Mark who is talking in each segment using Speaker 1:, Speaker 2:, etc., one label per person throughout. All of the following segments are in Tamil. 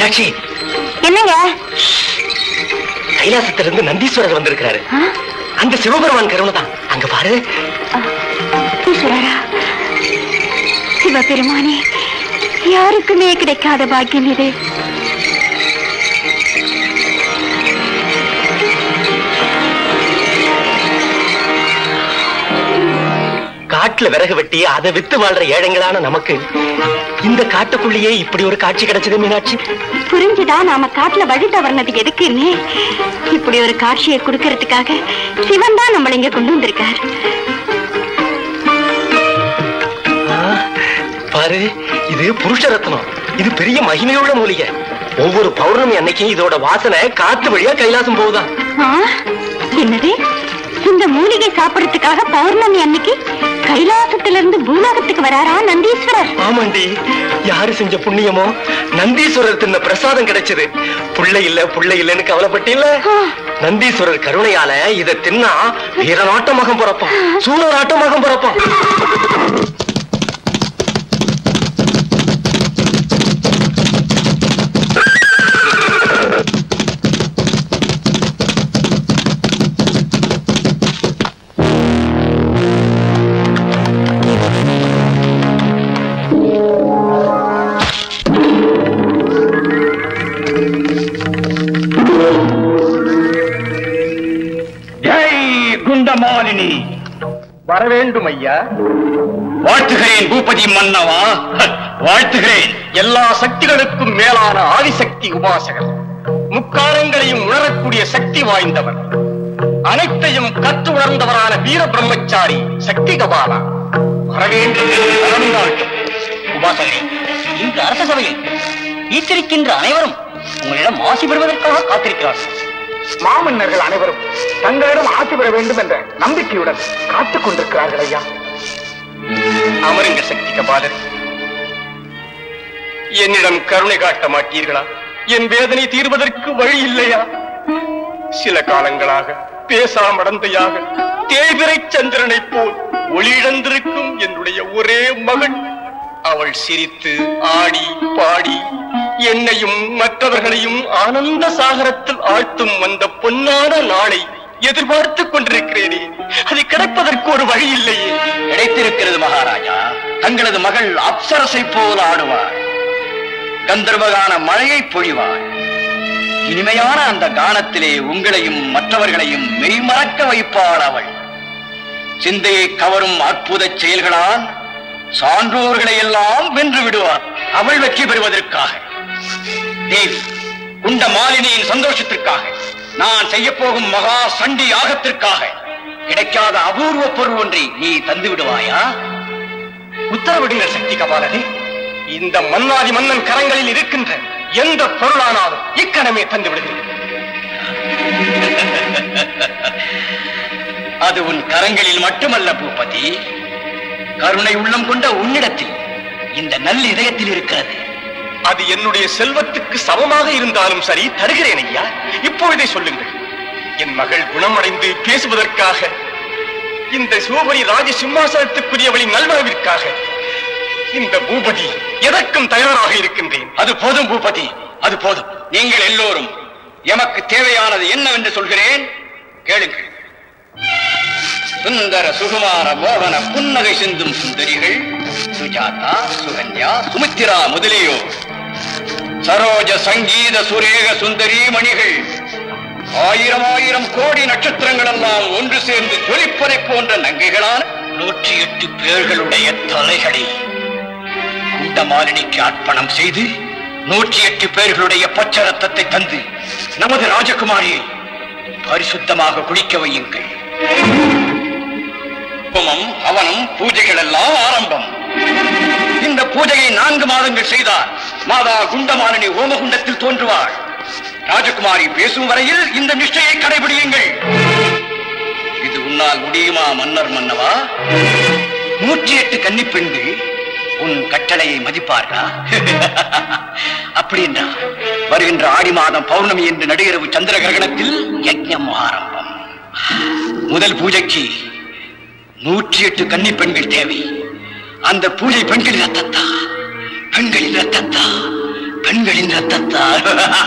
Speaker 1: மீனாட்சி,
Speaker 2: என்னங்க?
Speaker 1: கைலாசத்திலிருந்து நந்தீஸ்வரர் வந்திருக்கிறாரு. அந்த சிவபெருமான் கருணை தான். அங்க பாரு.
Speaker 2: ஈஸ்வரரா, சிவபெருமானே, யாருக்குமே கிடைக்காத பாக்கியம் இது.
Speaker 1: காட்டுல விறகு வெட்டி அதை வித்து வாழ்ற ஏழைங்களான நமக்கு இந்த காட்டுக்குள்ளேயே இப்படி ஒரு காட்சி கிடைச்சது மீனாட்சி.
Speaker 2: புரிஞ்சுதா நாம காட்டுல வழி தவறினது எதுக்குன்னு? இப்படி ஒரு காட்சியை கொடுக்கறதுக்காக சிவன் தான் நம்மள இங்க கொண்டு வந்திருக்காரு.
Speaker 1: பாரு, இது புருஷ ரத்னம். இது பெரிய மகிமையுள்ள மூலிகை. ஒவ்வொரு பௌர்ணமி அன்னைக்கும் இதோட வாசனை காத்து வழியா கைலாசம் போகுதான்.
Speaker 2: என்னது? இந்த மூலிகை சாப்பிடறதுக்காக பௌர்ணமி அன்னைக்கு கைலாசத்திலிருந்து பூலோகத்துக்கு வராரா நந்தீஸ்வரர்?
Speaker 1: ஆமாண்டி, யாரு செஞ்ச புண்ணியமோ நந்தீஸ்வரர் தின்ன பிரசாதம் கிடைச்சது. புள்ளை இல்லன்னு கவலைப்பட்டில்ல. நந்தீஸ்வரர் கருணையால இதை தின்னா வீரநாட்ட மகம் பிறப்பான், சூரநாட்ட மகம் பிறப்பான்.
Speaker 3: குண்டமாலினி
Speaker 1: வர வேண்டும் ஐயா.
Speaker 3: வாழ்த்துகிறேன் பூபதி மன்னவா, வாழ்த்துகிறேன்.
Speaker 1: எல்லா சக்திகளுக்கும் மேலான ஆதிசக்தி உபாசகர், முக்காலங்களையும் உணரக்கூடிய சக்தி வாய்ந்தவர், அனைத்தையும் கற்று உணர்ந்தவரான வீர பிரம்மச்சாரி சக்தி கபாலா வர வேண்டும்.
Speaker 3: உபாசகரே, இந்த அரச சபையில் வீற்றிருக்கின்ற அனைவரும் உங்களிடம் ஆசி பெறுவதற்காக காத்திருக்கிறார்கள்.
Speaker 1: மாமன்னர்கள் அனைவரும் தங்களிடம் ஆட்சி பெற வேண்டும் என்ற நம்பிக்கையுடன் காத்துக் கொண்டிருக்கிறார்கள் ஐயா. அமருங்கள் சக்தி கபாலர். என்னிடம் கருணை காட்ட மாட்டீர்களா? என் வேதனை தீர்வதற்கு வழி இல்லையா? சில காலங்களாக பேசாமடந்தையாக தேய்பிறை சந்திரனை போல் ஒளியிழந்திருக்கும் என்னுடைய ஒரே மகள், அவள் சிரித்து ஆடி பாடி என்னையும் மற்றவர்களையும் ஆனந்த சாகரத்தில் ஆழ்த்தும் வந்த பொன்னான நாளை எதிர்பார்த்துக் கொண்டிருக்கிறேனே, அது கிடைப்பதற்கு ஒரு வழி இல்லையே.
Speaker 3: கிடைத்திருக்கிறது மகாராஜா. தங்களது மகள் அப்சரசை போல ஆடுவாள், கந்தர்வகான மழையை பொழிவாள். இனிமையான அந்த கானத்திலே உங்களையும் மற்றவர்களையும் மெய்மறக்க வைப்பாள் அவள். சிந்தையை கவரும் அற்புத செயல்களால் சான்றோர்களை எல்லாம் வென்று விடுவார் அவள் வெற்றி பெறுவதற்காக. தேவி, குண்ட மாலினியின் சந்தோஷத்திற்காக, நான் செய்ய போகும் மகா சண்டி யாகத்திற்காக கிடைக்காத அபூர்வ பொருள் ஒன்றை நீ தந்து விடுவாயா?
Speaker 1: உத்தரவிடுங்கள் சக்தி கபாலரே. இந்த மன்னாதி மன்னன் கரங்களில் இருக்கின்ற எந்த பொருளானாலும் இக்கணமே தந்து விடுகிறேன்.
Speaker 3: அது உன் கரங்களில் மட்டுமல்ல பூபதி, கருணை உள்ளம் கொண்ட உன்னிடத்தில், இந்த நல்ல இதயத்தில் இருக்கிறது.
Speaker 1: அது என்னுடைய செல்வத்துக்கு சமமாக இருந்தாலும் சரி, தருகிறேன் ஐயா. இப்பொழுதே சொல்லுங்கள். என் மகள் குணமடைந்து பேசுவதற்காக, இந்த சிவபுரி ராஜ சிம்மாசனத்துக்குரியவளின் நல்வரவிற்காக இந்த பூபதி எதற்கும் தயாராக இருக்கின்றேன்.
Speaker 3: அது போதும் பூபதி, அது போதும். நீங்கள் எல்லோரும் எமக்கு தேவையானது என்னவென்று சொல்கிறேன், கேளுங்கள். சுந்தர சுகுமார மோகன புன்னகை சிந்தும் சுந்தரிகள் சுஜாதா, சுகன்யா, சுமித்திரா முதலியோர், சரோஜ சங்கீத சுரேக சுந்தரி மணிகள், ஆயிரம் ஆயிரம் கோடி நட்சத்திரங்கள் எல்லாம் ஒன்று சேர்ந்து ஜொலிப்பதை போன்ற நங்கைகளான 108 பேர்களுடைய தலைகளை குண்டமாலினிக்கு அர்ப்பணம் செய்து 108 பேர்களுடைய பச்சை ரத்தத்தை தந்து நமது ராஜகுமாரியை பரிசுத்தமாக குளிக்க வையுங்கள். ஹோமம், ஹவனம், பூஜைகள் எல்லாம் ஆரம்பம். இந்த பூஜையை 4 மாதங்கள் செய்தால் மாதா குண்டமாலினி ஹோமகுண்டத்தில் தோன்றுவாள். ராஜகுமாரி பேசும் வரையில் இந்த நிஷ்டையை கடைபிடியுங்கள். இது உன்னால் முடியுமா மன்னர் மன்னவா? 108 கன்னிப் பெண்கள் உன் கட்டளையை மதிப்பார்களா? அப்படி என்றால் வருகின்ற ஆடி மாதம் பௌர்ணமி என்று நடுஇரவு சந்திர கிரகணத்தில் யஜ்ஞம் ஆரம்பம். முதல் பூஜைக்கு 108 கன்னிப் பெண்கள் தேவை. அந்த பூஜை பெண்களின் ரத்தத்தா, பெண்களின் ரத்தத்தால்.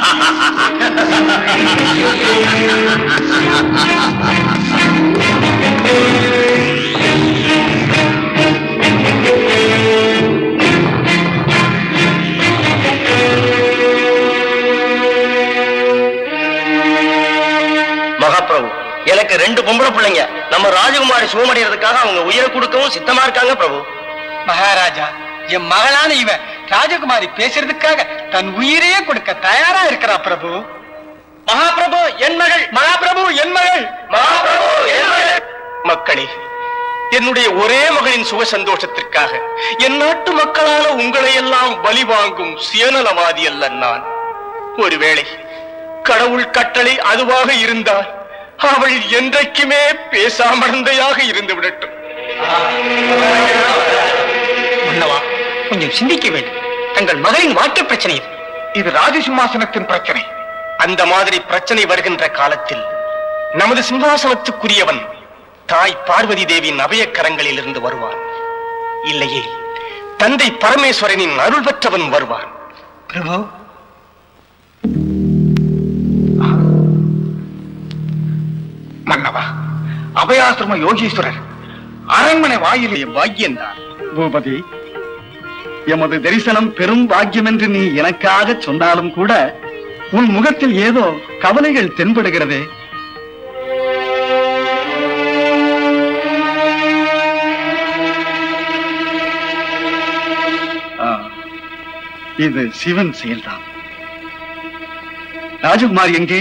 Speaker 1: மகாபிரபு, எனக்கு 2 பொம்பளை பிள்ளைங்க. நம்ம ராஜகுமாரி சுகமடைறதுக்காக அவங்க உயிரை கொடுக்கவும் சித்தமா இருக்காங்க பிரபு.
Speaker 4: மகாராஜா, என் மகளான இவன் ராஜகுமாரி பேசுறதுக்காக தன் உயிரையே கொடுக்க தயாரா இருக்கிறா பிரபு.
Speaker 1: மகாபிரபு என் மகள், மகாபிரபு என் மகள், மகாபிரபு என் மகள். மக்களே, என்னுடைய ஒரே மகளின் சுக சந்தோஷத்திற்காக என் நாட்டு மக்களால உங்களை எல்லாம் பலி வாங்கும் சுயநலவாதி அல்ல நான். ஒருவேளை கடவுள் கட்டளை அதுவாக இருந்தால் அவள் என்றைக்குமே பேசாமடந்தையாக இருந்து விடட்டும்.
Speaker 4: மன்னவா, கொஞ்சம் சிந்திக்க வேண்டும். தங்கள் மகளின் வாழ்க்கை பிரச்சனை இது ராஜசிம்மாசனத்தின் பிரச்சனை.
Speaker 1: அந்த மாதிரி பிரச்சனை வருகின்ற காலத்தில் நமது சிம்மாசனத்துக்குரியவன் தாய் பார்வதி தேவியின் அபயக்கரங்களில் இருந்து வருவான். இல்லையே தந்தை பரமேஸ்வரனின் அருள் பெற்றவன் வருவான்.
Speaker 4: பிரபு, மன்னவா, அபயாசிரம யோகீஸ்வரர் அரண்மனை வாயிலே பாக்கியந்தான்.
Speaker 5: பூபதி, எமது தரிசனம் பெரும் பாக்கியம் என்று நீ எனக்காக சொன்னாலும் கூட உன் முகத்தில் ஏதோ கவலைகள் தென்படுகிறதே. இது சிவன் செயல்தான். ராஜகுமாரி எங்கே?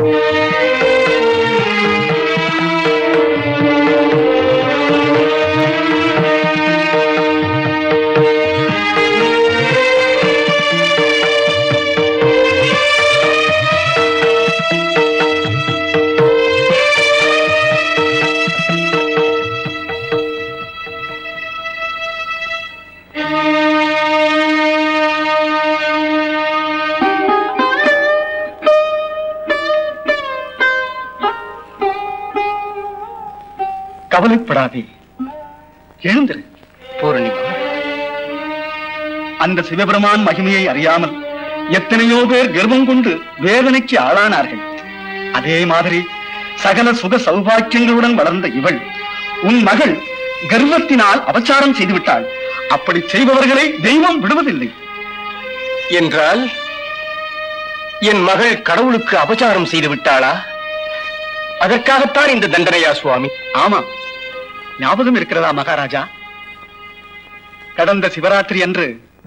Speaker 5: கவலைப்படாதே, எழுந்திரு.
Speaker 1: பூர்ணிமா,
Speaker 5: அந்த சிவபெருமான் மகிமையை அறியாமல் எத்தனையோ பேர் கர்வம் கொண்டு வேதனைக்கு ஆளானார்கள். அதே மாதிரி சகல சுக சௌபாக்கியங்களுடன் வளர்ந்த இவள், உன் மகள் கர்வத்தினால் அபச்சாரம் செய்துவிட்டாள். அப்படி செய்பவர்களை தெய்வம் விடுவதில்லை.
Speaker 1: என்றால் என் மகள் கடவுளுக்கு அபச்சாரம் செய்து விட்டாளா? அதற்காகத்தான் இந்த தண்டனையா சுவாமி?
Speaker 5: ஆமாம், ஞாபகம் இருக்கிறதா மகாராஜா? கடந்த சிவராத்திரி அன்று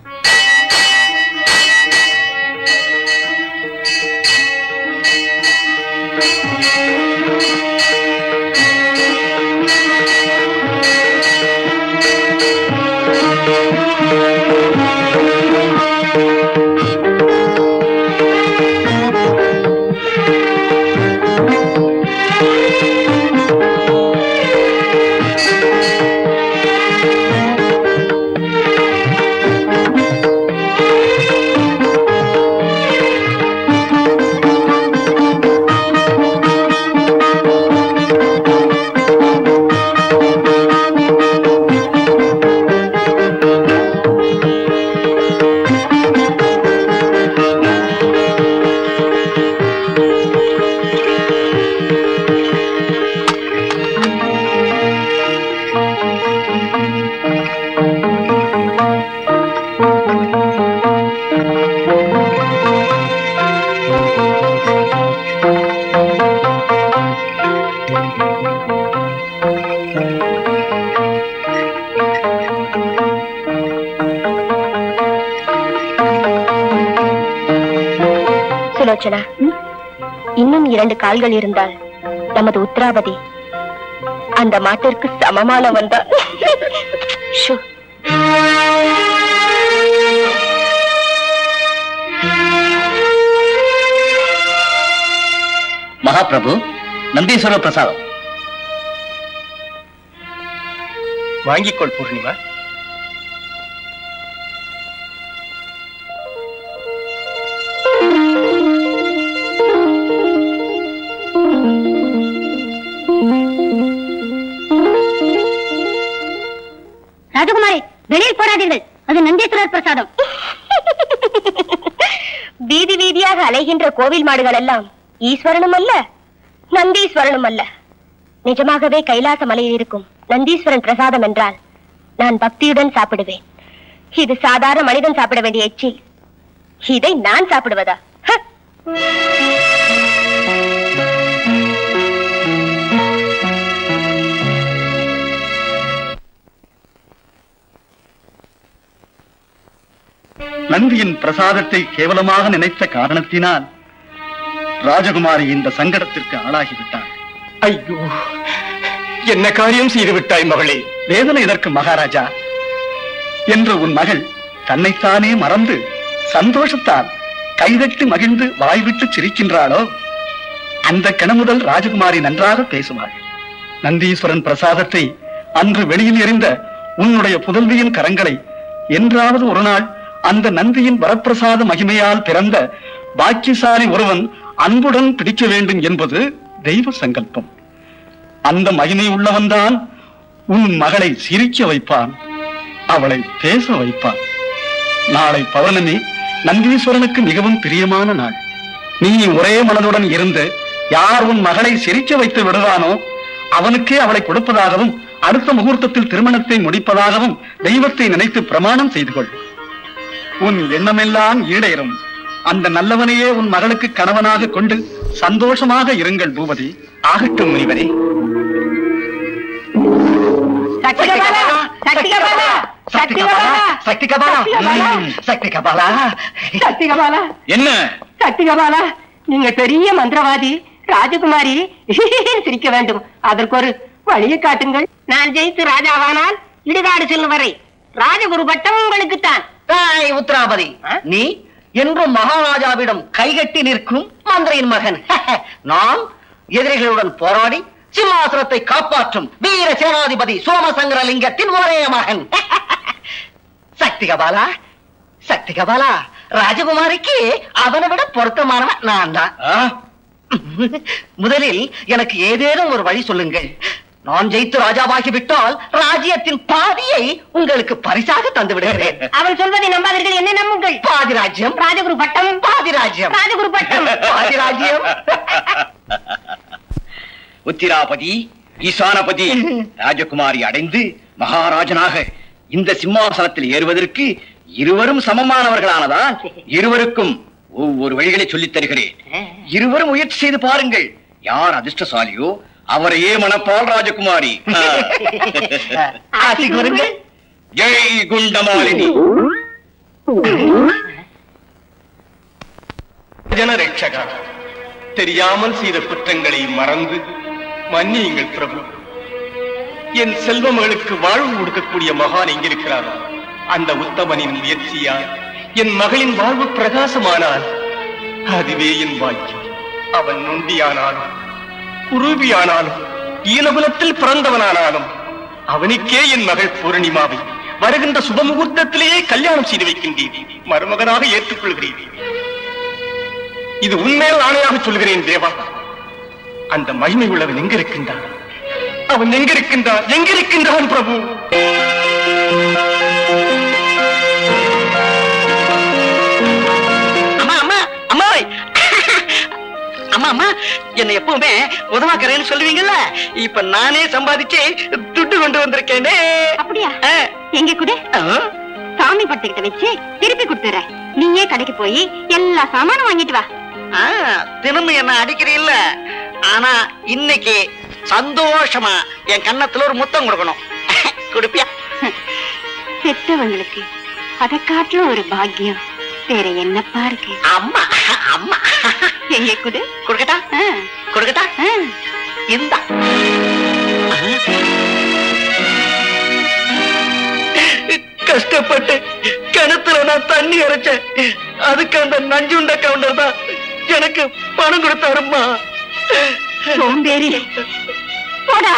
Speaker 2: இன்னும் 2 கால்கள் இருந்தால் நமது உத்தராபதி அந்த மாட்டிற்கு சமமானவன் தான்.
Speaker 3: மகாபிரபு, நந்தீஸ்வர பிரசாதம்
Speaker 1: வாங்கிக்கொள் பூர்ணிமா.
Speaker 2: ராஜகுமாரி, வெளியில் போடாதீர்கள், அது நந்தீஸ்வரர் பிரசாதம். மேய்கின்ற கோவில் மாடுகள் எல்லாம் ஈஸ்வரனும் அல்ல, நந்தீஸ்வரனும் அல்ல. நிஜமாகவே கைலாச மலையில் இருக்கும் நந்தீஸ்வரன் பிரசாதம் என்றால் நான் பக்தியுடன் சாப்பிடுவேன். இது சாதாரண மனிதன் சாப்பிட வேண்டிய எச்சில். இதை நான் சாப்பிடுவதா?
Speaker 5: நந்தியின் பிரசாதத்தை கேவலமாக நினைத்த காரணத்தினால் ராஜகுமாரி இந்த சங்கடத்திற்கு ஆளாகிவிட்டாள்.
Speaker 1: ஐயோ, என்ன காரியம் செய்து விட்டாய் மகளே?
Speaker 5: வேதனை இதற்கு மகாராஜா என்று உன் மகள் தன்னைத்தானே மறந்து சந்தோஷத்தால் கைதட்டி மகிழ்ந்து வாய்விட்டு சிரிக்கின்றாளோ, அந்த கணமுதல் ராஜகுமாரி நன்றாக பேசுவாள். நந்தீஸ்வரன் பிரசாதத்தை அன்று வெளியில் எறிந்த உன்னுடைய புதல்வியின் கரங்களை என்றாவது ஒரு நாள் அந்த நந்தியின் வரப்பிரசாத மகிமையால் பிறந்த பாக்கியசாலி ஒருவன் அன்புடன் பிடிக்க வேண்டும் என்பது தெய்வ சங்கல்பம். அந்த மகிமை உள்ளவன்தான் உன் மகளை சிரிக்க வைப்பான், அவளை பேச வைப்பான். நாளை பௌர்ணமி நந்தீஸ்வரனுக்கு மிகவும் பிரியமான நாள். நீ ஒரே மனதுடன் இருந்து யார் உன் மகளை சிரிக்க வைத்து விடுவானோ அவனுக்கே அவளை கொடுப்பதாகவும் அடுத்த முகூர்த்தத்தில் திருமணத்தை முடிப்பதாகவும் தெய்வத்தை நினைத்து பிரமாணம் செய்து கொள். உன் எண்ணமெல்லாம் ஈடேறும். அந்த நல்லவனையே உன் மகளுக்கு கணவனாக கொண்டு சந்தோஷமாக இருங்கள் பூபதி.
Speaker 1: ஆகட்டும் முனிவரே.
Speaker 3: என்ன
Speaker 2: சக்திகபாலா, நீங்க பெரிய மந்திரவாதி. ராஜகுமாரி சிரிக்க வேண்டும், அதற்கு ஒரு வழியை காட்டுங்கள். நான் ஜெயித்து ராஜாவானால் இடுகாடு செல்லும் வரை ராஜகுரு பட்டம் உங்களுக்குத்தான்.
Speaker 6: உத்தராபதி, நீ என்றும் மகாராஜாவிடம் கைகட்டி நிற்கும் மந்திரியின் மகன். நான் எதிரிகளுடன் போராடி சிம்மாசனத்தை காப்பாற்றும் வீர சேனாதிபதி சோமசங்கரலிங்கத்தின் ஒரே மகன். சக்திகபாலா, சக்திகபாலா, ராஜகுமாரிக்கு அவனை விட பொருத்தமானவன் நான் தான். முதலில் எனக்கு ஏதேனும் ஒரு வழி சொல்லுங்கள். நான் ஜெயித்து ராஜாவாகிவிட்டால் ராஜ்யத்தின் பாதியை உங்களுக்கு பரிசாக தந்து விடுகிறேன்.
Speaker 2: அவன் சொல்வதை நம்பாதீர்கள், என்ன நம்புங்கள்.
Speaker 6: பாதி ராஜ்யம்
Speaker 2: ராஜகுரு பட்டம்,
Speaker 6: பாதி ராஜ்யம்
Speaker 2: ராஜகுரு பட்டம்,
Speaker 6: பாதி ராஜ்யம்.
Speaker 3: உத்திராபதி, ஈசானபதி ராஜகுமாரி அடைந்து மகாராஜனாக இந்த சிம்மாசனத்தில் ஏறுவதற்கு இருவரும் சமமானவர்களானதால் இருவருக்கும் ஒவ்வொரு வழிகளை சொல்லித் தருகிறேன். இருவரும் முயற்சி செய்து பாருங்கள். யார் அதிர்ஷ்டசாலியோ அவரையே மணப்பால் ராஜகுமாரி.
Speaker 6: ஆசி கூறுங்கள்.
Speaker 3: ஜெய் குண்டமாலினி.
Speaker 1: ஜனரட்சகா, தெரியாமல் செய்த குற்றங்களை மறந்து மன்னியுங்கள் பிரபு. என் செல்வமகளுக்கு வாழ்வு கொடுக்கக்கூடிய மகான் எங்கிருக்கிறாரோ அந்த உத்தமனின் முயற்சியால் என் மகளின் வாழ்வு பிரகாசமானால் அதுவே என் பாக்கியம். அவன் நொண்டியானாலும் குரூபியானாலும் ஈனகுலத்தில் பிறந்தவனானாலும் அவனுக்கே என் மகள் பூர்ணிமாவை வருகின்ற சுபமுகூர்த்தத்திலேயே கல்யாணம் செய்து வைக்கின்றேன். மருமகனாக ஏற்றுக்கொள்கிறேன். இது உண்மையில் ஆணையாக சொல்கிறேன் தேவா. அந்த மகிமை உள்ளவன் எங்க இருக்கின்றான்? அவன் எங்க இருக்கின்றான்? எங்கிருக்கின்றான் பிரபு?
Speaker 6: அம்மா, என்ன எப்பவுமே உதவாக்கிறேன்னு சொல்லுவீங்கல்ல, இப்ப நானே சம்பாதிச்சு துட்டு கொண்டு வந்திருக்கேனே.
Speaker 2: அப்படியா? எங்க கூட சாமி படத்துக்கிட்ட வச்சு திருப்பி கொடுத்துறேன். நீயே கடைக்கு போய் எல்லா சாமானும் வாங்கிட்டு வா.
Speaker 6: தினமும் என்ன அடிக்கிறீல்ல, ஆனா இன்னைக்கு சந்தோஷமா என் கன்னத்துல ஒரு முத்தம் கொடுக்கணும். கொடுப்பியா?
Speaker 2: பெற்றவங்களுக்கு அதை காட்டிலும் ஒரு பாக்கியம் வேற என்னப்பா இருக்கு?
Speaker 6: அம்மா அம்மா,
Speaker 2: எங்க குடு.
Speaker 6: கொடுக்கட்டா? கொடுக்கட்டா? இந்த கஷ்டப்பட்டு கிணத்துல நான் தண்ணி அரைச்சேன். அதுக்கு அந்த நஞ்சுண்ட கவுண்டர் தான் எனக்கு பணம் கொடுத்தாருமா.
Speaker 2: சோம்பேறி, போடா.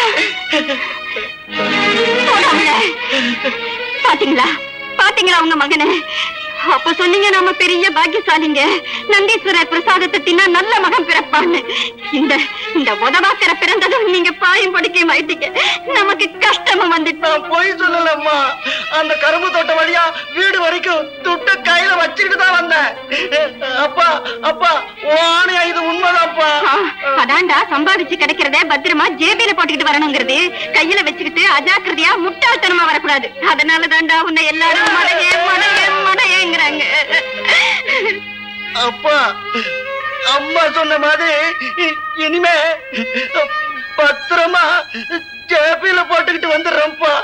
Speaker 2: பாத்தீங்களா பாத்தீங்களா உங்க மகனை? அப்ப சொன்னீங்க நாம பெரிய பாக்கியசாலிங்க. நந்தீஸ்வரர் பிரசாதத்தை தின்னா நல்ல மகன் பிறப்பான்னு. இந்த இந்த உதவாக்கரை பிறந்ததும் நீங்க பாயும் படிக்கையும் ஆயிட்டீங்க. நமக்கு கஷ்டமும் வந்துட்டோம்.
Speaker 6: போய் சொல்லலம்மா. அந்த கரும்பு தோட்ட வழியா வீடு வரைக்கும் துட்டு கையில வச்சுக்கிட்டு தான் வந்தேன். அப்பா அப்பா வாணியா இது உண்மைதான்ப்பா.
Speaker 2: அதான்டா சம்பாதிச்சு கிடைக்கிறத பத்திரமா ஜேபியில போட்டுக்கிட்டு வரணுங்கிறது. கையில வச்சுக்கிட்டு அஜாக்கிரதையா முட்டாள்தனமா வரக்கூடாது. அதனால தான்டா உன்னை எல்லாரும் மடையே மடையே மடையேங்கிறாங்க.
Speaker 6: அப்பா அம்மா சொன்ன மாதிரி இனிமே பத்திரமா ஜேபியில போட்டுக்கிட்டு வந்துடுறேன்ப்பா.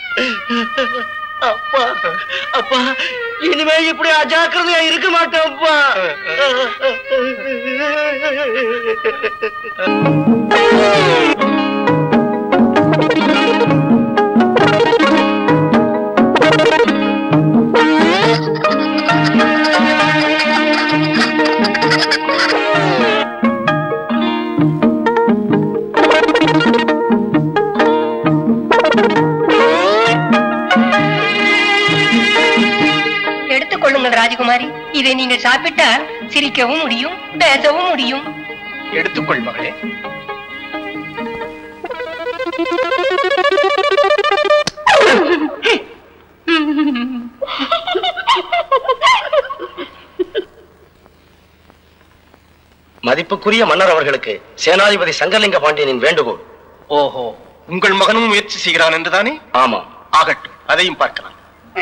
Speaker 6: அப்பா அப்பா இனிமே இப்படி அஜாக்கிரதையா இருக்க மாட்டேன்ப்பா.
Speaker 7: எடுத்துக்கொள்ளுங்கள் ராஜகுமாரி. இதை நீங்கள் சாப்பிட்டால் சிரிக்கவும் முடியும், பேசவும் முடியும்.
Speaker 1: எடுத்துக்கொள் மகளே. மதிப்புக்குரிய மன்னர் அவர்களுக்கு சேனாதிபதி சங்கரலிங்க பாண்டியனின் வேண்டுகோள். ஓஹோ, உங்கள் மகனும் முயற்சி செய்கிறான் என்றுதானே? ஆமா. ஆகட்டும், அதையும் பார்க்கலாம்.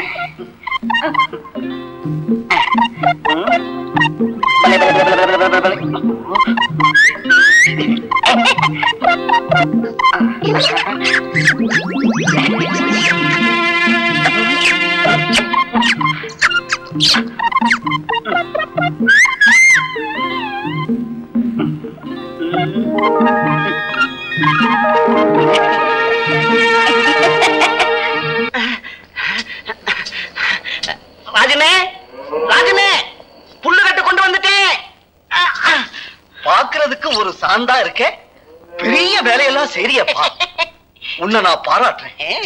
Speaker 6: ராஜனே ராஜனே புல்லு கட்டு கொண்டு வந்துட்டேன். பாக்குறதுக்கு ஒரு சாந்தா இருக்க, பெரிய வேலையெல்லாம் செய்யப்பா. உன்னை நான் பாராட்டுறேன்.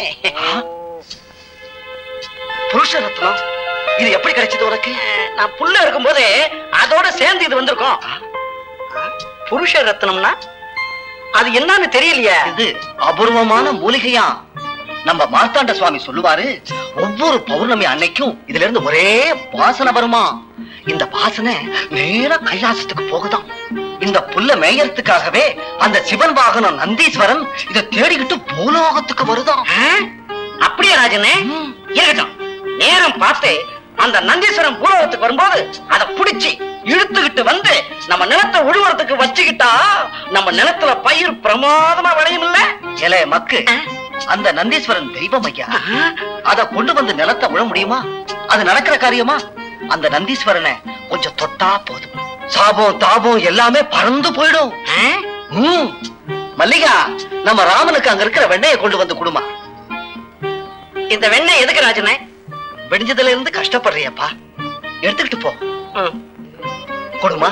Speaker 6: புருஷ ரத்னம் இது எப்படி கிடைச்சது உனக்கு? நான் புல்ல இருக்கும் போதே அதோட சேர்ந்து இது வந்திருக்கோம். புருஷ ரத்னம்னா அது என்னன்னு தெரியலையே. இது அபூர்வமான மூலிகையா. நம்ம மார்த்தாண்ட சுவாமி சொல்லுவாரு, ஒவ்வொரு பௌர்ணமி அன்னைக்கும் இதுல இருந்து ஒரே வாசனை வருமா. இந்த வாசனை நேரா கைலாசத்துக்கு போகுதாம். இந்த புல்ல மேயறதுக்காகவே அந்த சிவன் வாகனம் நந்தீஸ்வரன் இதை தேடிக்கிட்டு பூலோகத்துக்கு வருதாம். அப்படியே ராஜனே இருக்கட்டும். நேரம் பார்த்து அந்த நந்தீஸ்வரன் பூலோகத்துக்கு வரும்போது அதை புடிச்சு இழுத்துக்கிட்டு வந்து நம்ம நிலத்தை உழுவுறதுக்கு வச்சுக்கிட்டா நம்ம நிலத்துல பயிர் பிரமாதமா விளையும். இல்ல இல மக்கு, அந்த நந்தீஸ்வரன் தெய்வம் ஐயா. அத கொண்டு வந்து நிலத்தை உழ முடியுமா? அது நடக்கிற காரியமா? அந்த நந்தீஸ்வரனை கொஞ்சம் தொட்டா போதும், சாபம் தாபம் எல்லாமே பறந்து போயிடும். மல்லிகா, நம்ம ராமனுக்கு அங்க இருக்கிற வெண்ணையை கொண்டு வந்து கொடுமா. இந்த வெண்ணெய் எதுக்கு ராஜனே? வெடிஞ்சதுல இருந்து கஷ்டப்படுறியப்பா, எடுத்துக்கிட்டு போ. கொடுமா.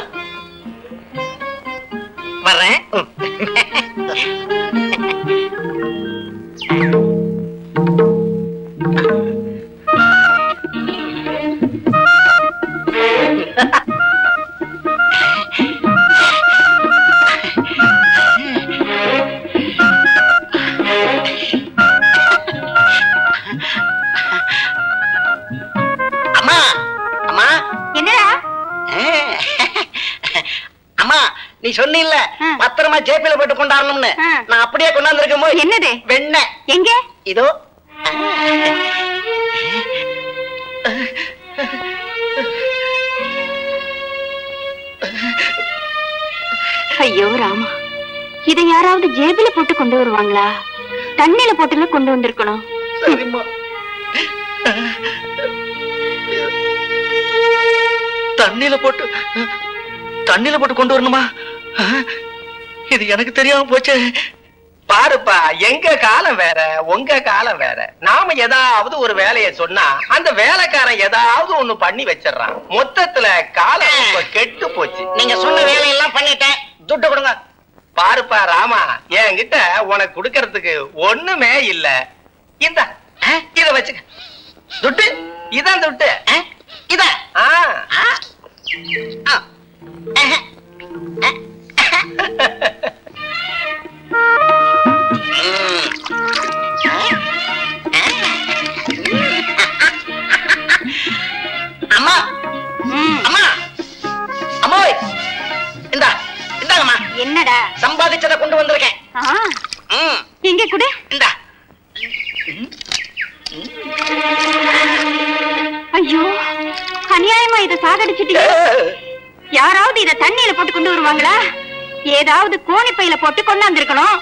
Speaker 6: வர்றேன். அம்மா அம்மா
Speaker 2: என்னடா?
Speaker 6: அம்மா, நீ சொன்னில்ல பத்திரமா ஜேபில போட்டு கொண்டாடணும்னு, நான் அப்படியே கொண்டாந்து இருக்கேன்.
Speaker 2: என்னது?
Speaker 6: வெண்ணெய்.
Speaker 2: எங்க?
Speaker 6: இதோ.
Speaker 2: ஐயோ ராமா, இதை யாராவது ஜேபில போட்டு கொண்டு வருவாங்களா? தண்ணியில போட்டுல கொண்டு வந்திருக்கணும்.
Speaker 6: சரிம்மா. தண்ணியில போட்டு கொண்டு வரணுமா? இது எனக்கு தெரியாம போச்சு.
Speaker 1: பாருப்பா, எங்க காலம் வேற, உங்க காலம் வேற. நாம ஏதாவது ஒரு வேலையை சொன்னா அந்த வேலைக்காரன் ஏதாவது ஒண்ணு பண்ணி வச்சிடறான். மொத்தத்துல காலம் கெட்டு போச்சு.
Speaker 6: நீங்க சொன்ன வேலையெல்லாம் பண்ணிட்டேன், துட்டு கொடுங்க.
Speaker 1: பாருப்பா ராமா, என்கிட்ட உனக்கு கொடுக்கறதுக்கு ஒண்ணுமே இல்ல. இந்த இத வச்சுக்க. துட்டு இதான் துட்டு.
Speaker 6: இத அம்மா அம்மா அம்மாய் இந்தாங்கம்மா.
Speaker 2: என்னடா?
Speaker 6: சம்பாதிச்சதை கொண்டு வந்திருக்கேன்.
Speaker 2: எங்க கூட
Speaker 6: இந்தா.
Speaker 2: ஐயோ, அநியாயமா இதை சாகடிச்சிட்டீங்க. யாராவது இதை தண்ணியில போட்டு கொண்டு வருவாங்களா? ஏதாவது கோணி பையில போட்டு கொண்டாந்துருக்கணும்.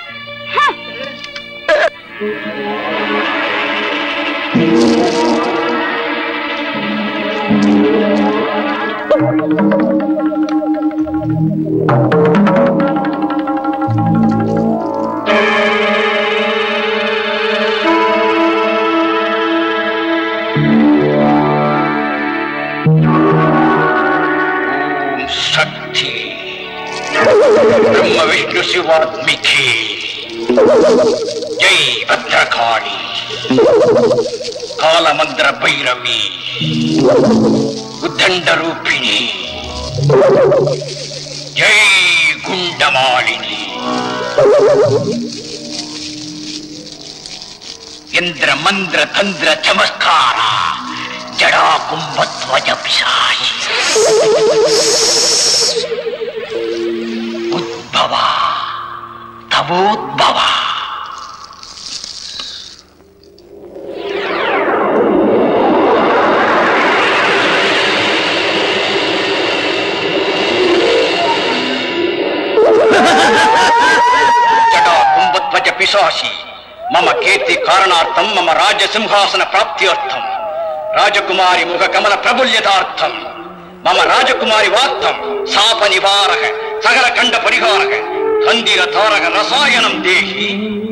Speaker 3: शक्ति ब्रह्म विष्णु शिवात्मिके जय भद्रकाली कालमंत्र भैरवी उद्दंड रूपिणी जय गुंडमालिनी इंद्र मंत्र तंत्र चमत्कारा जड़ा कुंभध्वज पिशाची उद्भवा तवोद्भवा जड़ा कुंभध्वज पिशाची मम कीर्ति कारणार्थम मम राज्य सिंहासन प्राप्त्यर्थम राजकुमारी मुख कमल प्रबुल्यतार्थम मम राजकुमारी वाक्तम शाप निवारक सकल कंड परिहारक तंदिर तारक रसायनम देहि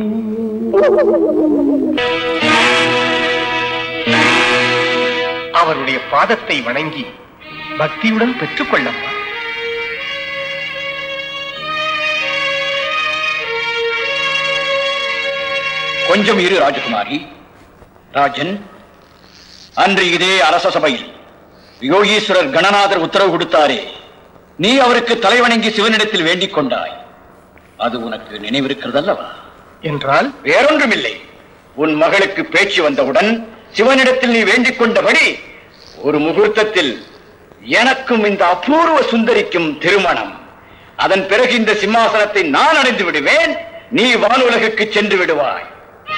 Speaker 1: அவருடைய பாதத்தை வணங்கி பக்தியுடன் பெற்றுக்கொள்ளம்மா.
Speaker 3: கொஞ்சம் இரு ராஜகுமாரி. ராஜன், அன்று இதே அரச சபையில் யோகீஸ்வரர் கணநாதர் உத்தரவு கொடுத்தாரே, நீ அவருக்கு தலைவணங்கி சிவனிடத்தில் வேண்டிக் கொண்டாய். அது உனக்கு நினைவிருக்கிறதல்லவா?
Speaker 1: என்றால்
Speaker 3: வேறொன்றுமில்லை. உன் மகளுக்கு பேச்சு வந்தவுடன் சிவனிடத்தில் நீ வேண்டிக் கொண்டபடி ஒரு முகூர்த்தத்தில் எனக்கும் இந்த அபூர்வ சுந்தரிக்கும் திருமணம். அதன் பிறகு இந்த சிம்மாசனத்தை நான் அடைந்து விடுவேன், நீ வானுலகுக்கு சென்று விடுவாய்.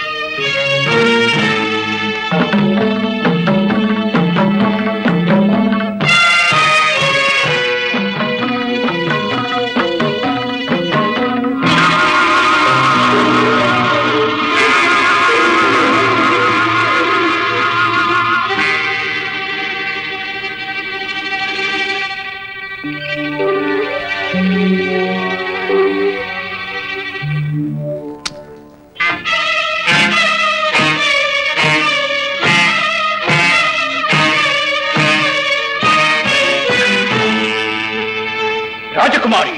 Speaker 3: ராஜகுமாரி,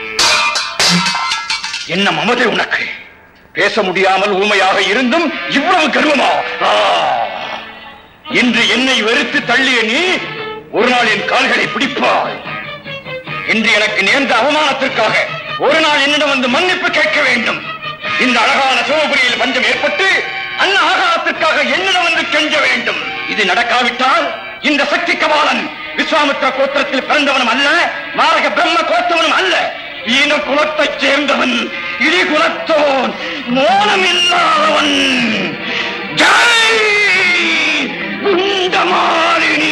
Speaker 3: என்ன மமதை உனக்கு? பேச முடியாமல் ஊமையாக இருந்தும் இவ்வளவு கர்வமா? இன்று என்னை வெறுத்து தள்ளிய நீ ஒரு நாள் என் கால்களை பிடிப்பாய். இன்று எனக்கு நேர்ந்த அவமானத்திற்காக ஒரு நாள் என்னிடம் வந்து மன்னிப்பு கேட்க வேண்டும். இந்த அழகான சிவபுரியில் பஞ்சம் ஏற்பட்டு அன்ன ஆகாரத்திற்காக என்னிடம் வந்து கெஞ்ச வேண்டும். இது நடக்காவிட்டால் இந்த சக்தி கபாலன் விஸ்வாமித்ர கோத்திரத்தில் பிறந்தவனும் அல்ல, மாரக பிரம்ம கோத்தவனும் அல்ல, ஈன குலத்தைச் சேர்ந்தவன், இடி குலத்தோன், மோனம் இல்லாதவன். ஜெய் குண்டமாலினி.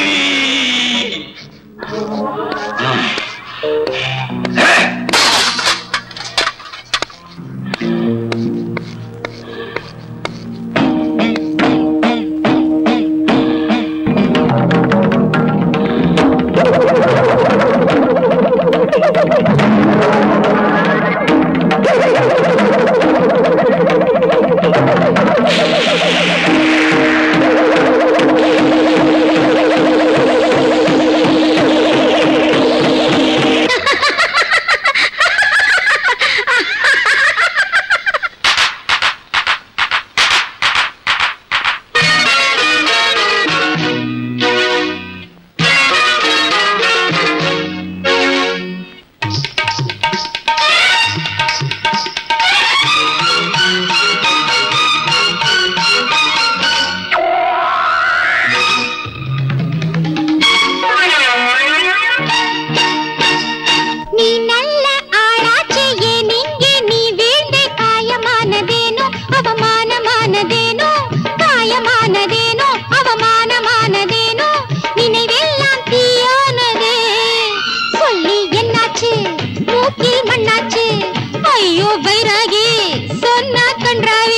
Speaker 8: பைராகி சொன்னா கன்றாவி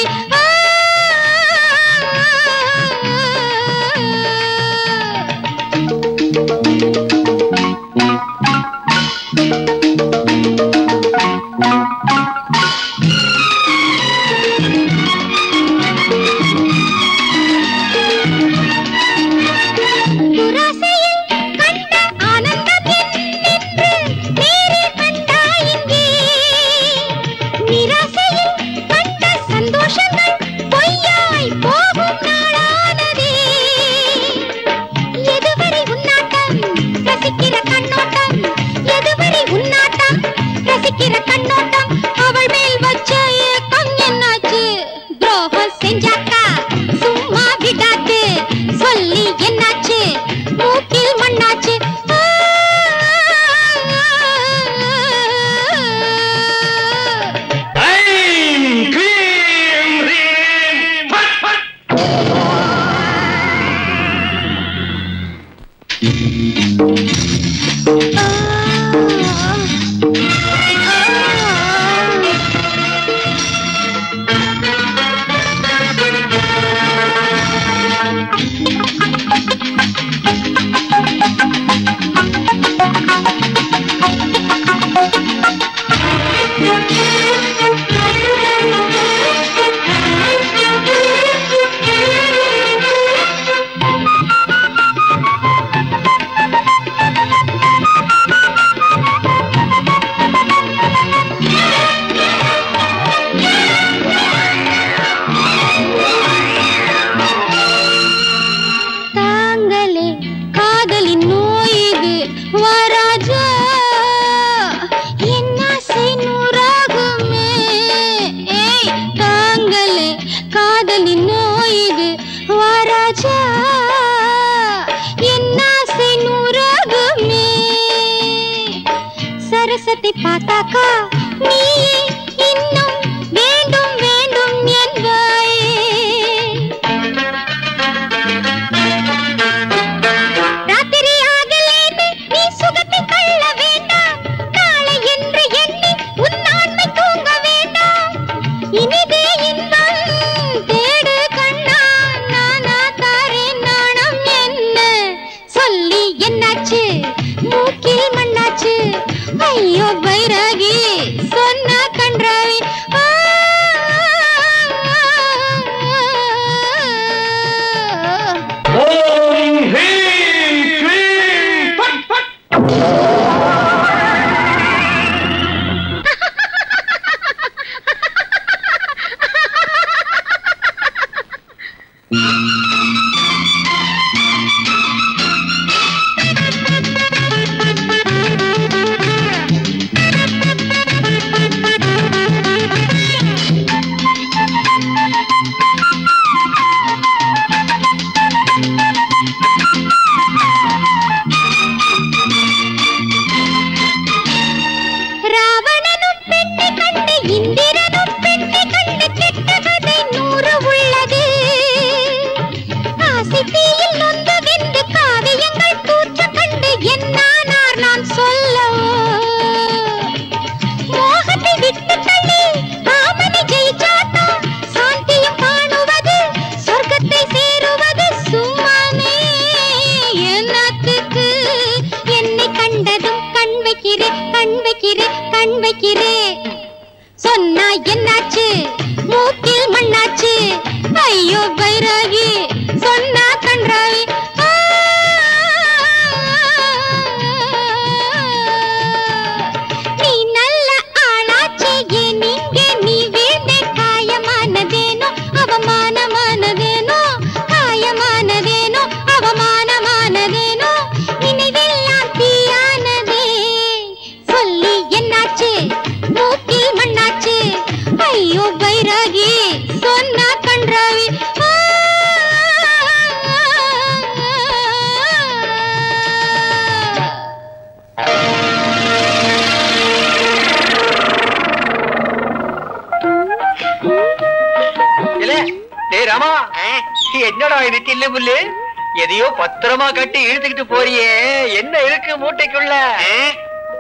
Speaker 6: என்னடா இது கில்லு புல்லு? எதையோ பத்திரமா கட்டி இழுத்துக்கிட்டு போறியே, என்ன இருக்கு மூட்டைக்குள்ள?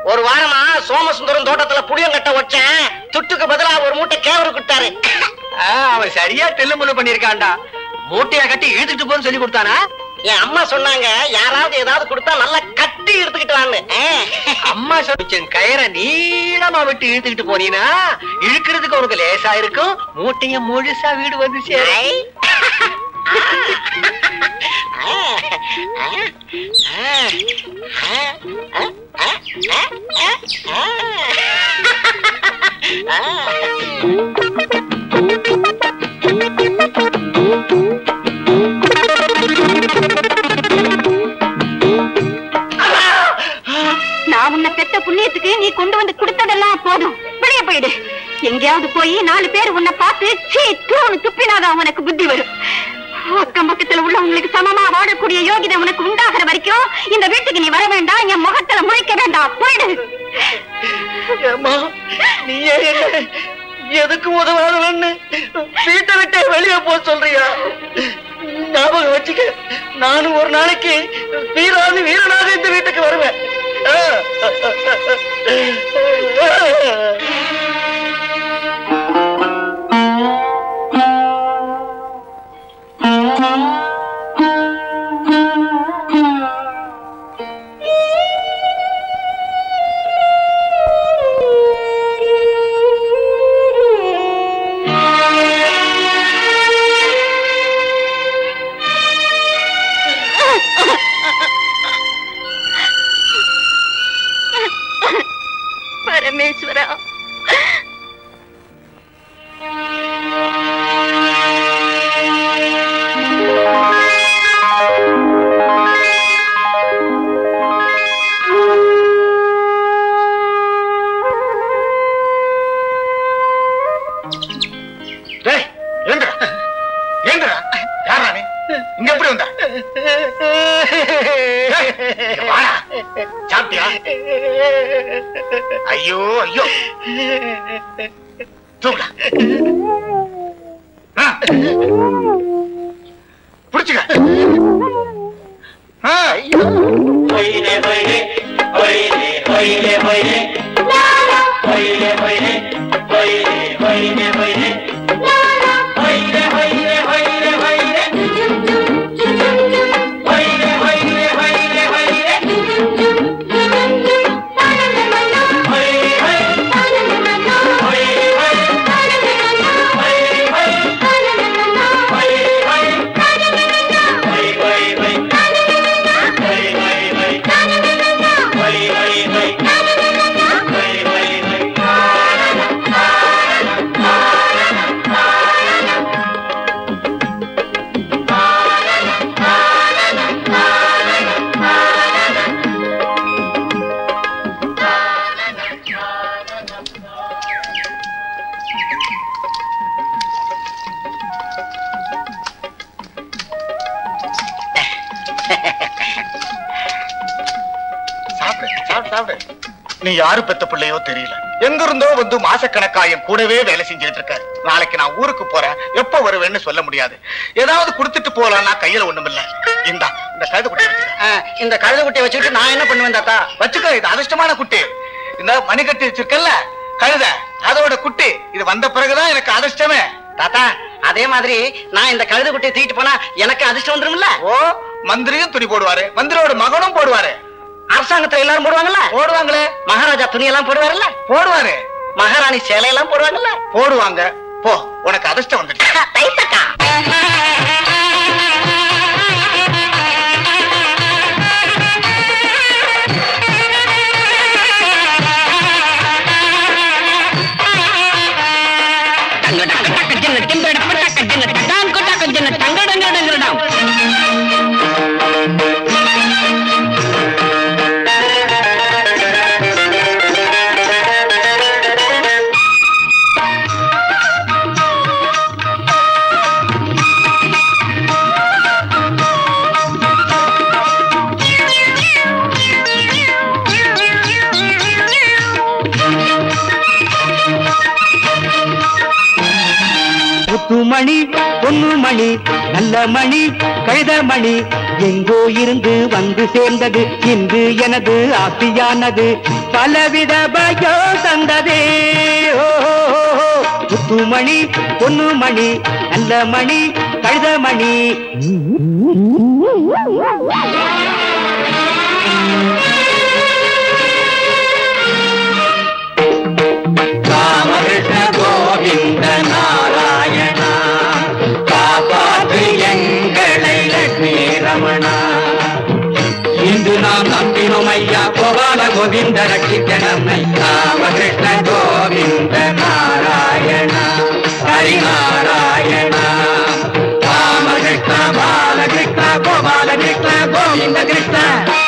Speaker 6: ஒரு வாரமா சோமசுந்தரம் தோட்டத்துல புளியங்கட்ட வச்சேன். துட்டுக்கு பதிலா ஒரு மூட்டை கேவரு கொடுத்தாரு.
Speaker 9: அவன் சரியா தெல்லுமுள்ளு பண்ணிருக்கான்டா. மூட்டையா கட்டி இழுத்துட்டு போன்னு சொல்லி கொடுத்தானா?
Speaker 6: என் அம்மா சொன்னாங்க, யாராவது ஏதாவது கொடுத்தா நல்லா கட்டி எடுத்துக்கிட்டு வான்னு.
Speaker 9: அம்மா சொல்லிச்சேன், கயிறை நீளமா விட்டு இழுத்துக்கிட்டு போனீனா இழுக்கிறதுக்கு உனக்கு லேசா இருக்கும். மூட்டைய முழுசா வீடு வந்து சேர.
Speaker 2: நான் உன்னை பெத்த புண்ணியத்துக்கு நீ கொண்டு வந்து கொடுத்ததெல்லாம் போதும். வெளியே போயிடு. எங்கேயாவது போய் 4 பேர் உன்னை பார்த்து சீ தூணு துப்பினாதான் உனக்கு புத்தி வரும். அக்கம் பக்கத்துல உள்ள உங்களுக்கு சமமா வாழக்கூடிய யோகிதை உனக்கு உண்டாகிற வரைக்கும் இந்த வீட்டுக்கு நீ வர வேண்டாம். என் முகத்துல முழிக்க வேண்டாம். போயிடு.
Speaker 6: நீயே எதுக்கு உதவாதவன்னு வீட்டை விட்டு வெளியே போக சொல்றியா? ஞாபகம் வச்சுக்க, நானும் ஒரு நாளைக்கு வீரனாக இந்த வீட்டுக்கு வருவேன்.
Speaker 2: பரமேஸ்வரா,
Speaker 3: இங்க எப்படி வந்த? சாப்பிட்டியா? ஐயோ ஐயோ, தூங்கலாம். புடிச்சுக்க. நீ யாரு பெத்த பிள்ளையோ தெரியல, எங்க இருந்தோ வந்து மாசக்கணக்காயம் கூடவே வேலை செஞ்சுட்டு இருக்க. நாளைக்கு நான் ஊருக்கு போறேன், எப்ப வருவேன்னு சொல்ல முடியாது. ஏதாவது கொடுத்துட்டு போலான்னா கையில ஒண்ணும் இல்ல. இந்த கழுது குட்டி வச்சுக்க.
Speaker 6: இந்த கழுது குட்டியை வச்சுக்கிட்டு நான் என்ன பண்ணுவேன் தாத்தா?
Speaker 3: வச்சுக்க, இது அதிர்ஷ்டமான குட்டி. இந்த மணிக்கட்டி வச்சிருக்கல கழுத, அதோட குட்டி. இது வந்த பிறகுதான் எனக்கு அதிர்ஷ்டமே.
Speaker 6: தாத்தா, அதே மாதிரி நான் இந்த கழுது குட்டியை தூக்கிட்டு போனா எனக்கு அதிர்ஷ்டம் வந்துரும்ல?
Speaker 3: ஓ, மந்திரியும் துணி போடுவாரு, மந்திரியோட மகனும் போடுவாரு.
Speaker 6: அரசாங்கத்துல எல்லாரும் போடுவாங்கல்ல?
Speaker 3: போடுவாங்களே.
Speaker 6: மகாராஜா துணி எல்லாம் போடுவாருல்ல?
Speaker 3: போடுவாரு.
Speaker 6: மகாராணி சேலை எல்லாம் போடுவாங்கல்ல?
Speaker 3: போடுவாங்க. போ, உனக்கு அதிர்ஷ்டம் வந்துடுச்சு.
Speaker 10: முத்துமணி பொன்னுமணி நல்ல மணி கழுதமணி எங்கோ இருந்து வந்து சேர்ந்தது இன்று எனது ஆசையானது பலவித பயோ தந்ததே முத்துமணி பொன்னுமணி நல்ல மணி கழுதமணி
Speaker 11: ராமகிருஷ்ண கோவிந்த நாராயணா காப்பாற்று எங்களை லட்சுமி ரமணா இன்று நாம் நம்பினோம் ஐயா கோபால கோவிந்த ரட்சிக்க நம்மை ராமகிருஷ்ண கோவிந்த நாராயணா ஹரிநாராயணா ராமகிருஷ்ண பாலகிருஷ்ண கோபாலகிருஷ்ண கோவிந்த கிருஷ்ண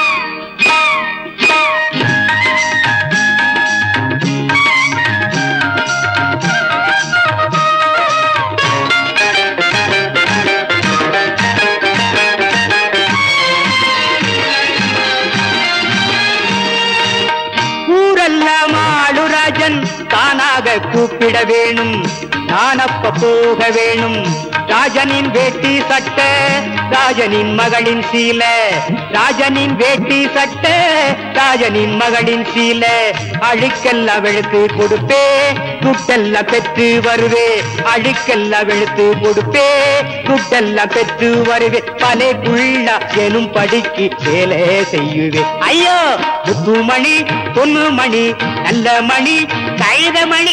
Speaker 10: தானாக கூப்பிட வேணும் நானப்ப போக வேணும் ராஜனின் வேட்டி சட்ட ராஜனின் மகளின் சீல ராஜனின் வேட்டி சட்ட ராஜனின் மகளின் சீல அழுக்கெல்லாம் வெளுத்து கொடுப்பே துட்டெல்லாம் பெற்று வருவே அழுக்கெல்லாம் வெளுத்து கொடுப்பே துட்டெல்லாம் பெற்று வருவே பலே புள்ளா எனும் படிக்கு வேலை செய்யுவே ஐயோ முத்துமணி பொன்னுமணி நல்ல மணி கழுதமணி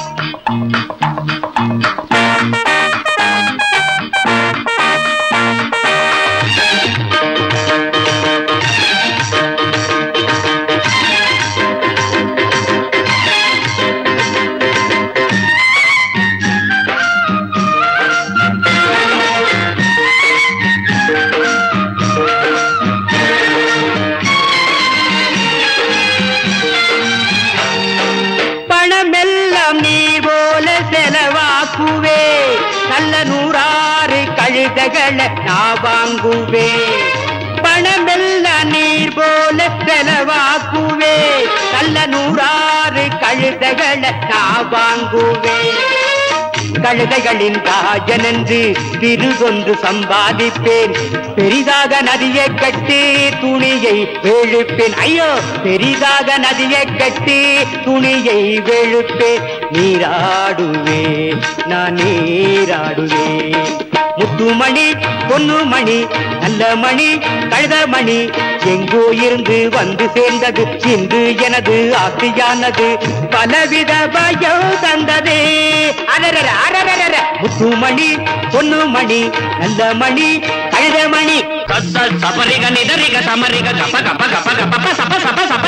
Speaker 10: நான் வாங்குவே பணமெல்லாம் நீர் போல செலவாக்குவே நல்ல 100 கழுதைகளை நான் வாங்குவே கழுதைகளின் ராஜனென்று திருகொன்று சம்பாதிப்பேன் பெரிதாக நதியை கட்டி துணியை வெளுப்பேன் ஐயோ பெரிதாக நதியை கட்டி துணியை வெளுப்பேன் நீராடுவே நான் நீராடுவே முத்துமணி பொன்னுமணி நல்ல மணி கழுதமணி எங்கோ இருந்து வந்து சேர்ந்தது இன்று எனது ஆசையானது பலவித பயம் தந்ததே அரர அரர முத்துமணி பொன்னுமணி நல்ல மணி கழுதமணி
Speaker 11: சபரிக நிதரிக சமரிக கப்ப கப்ப கப்ப கப்ப சப்ப சப்ப சப்ப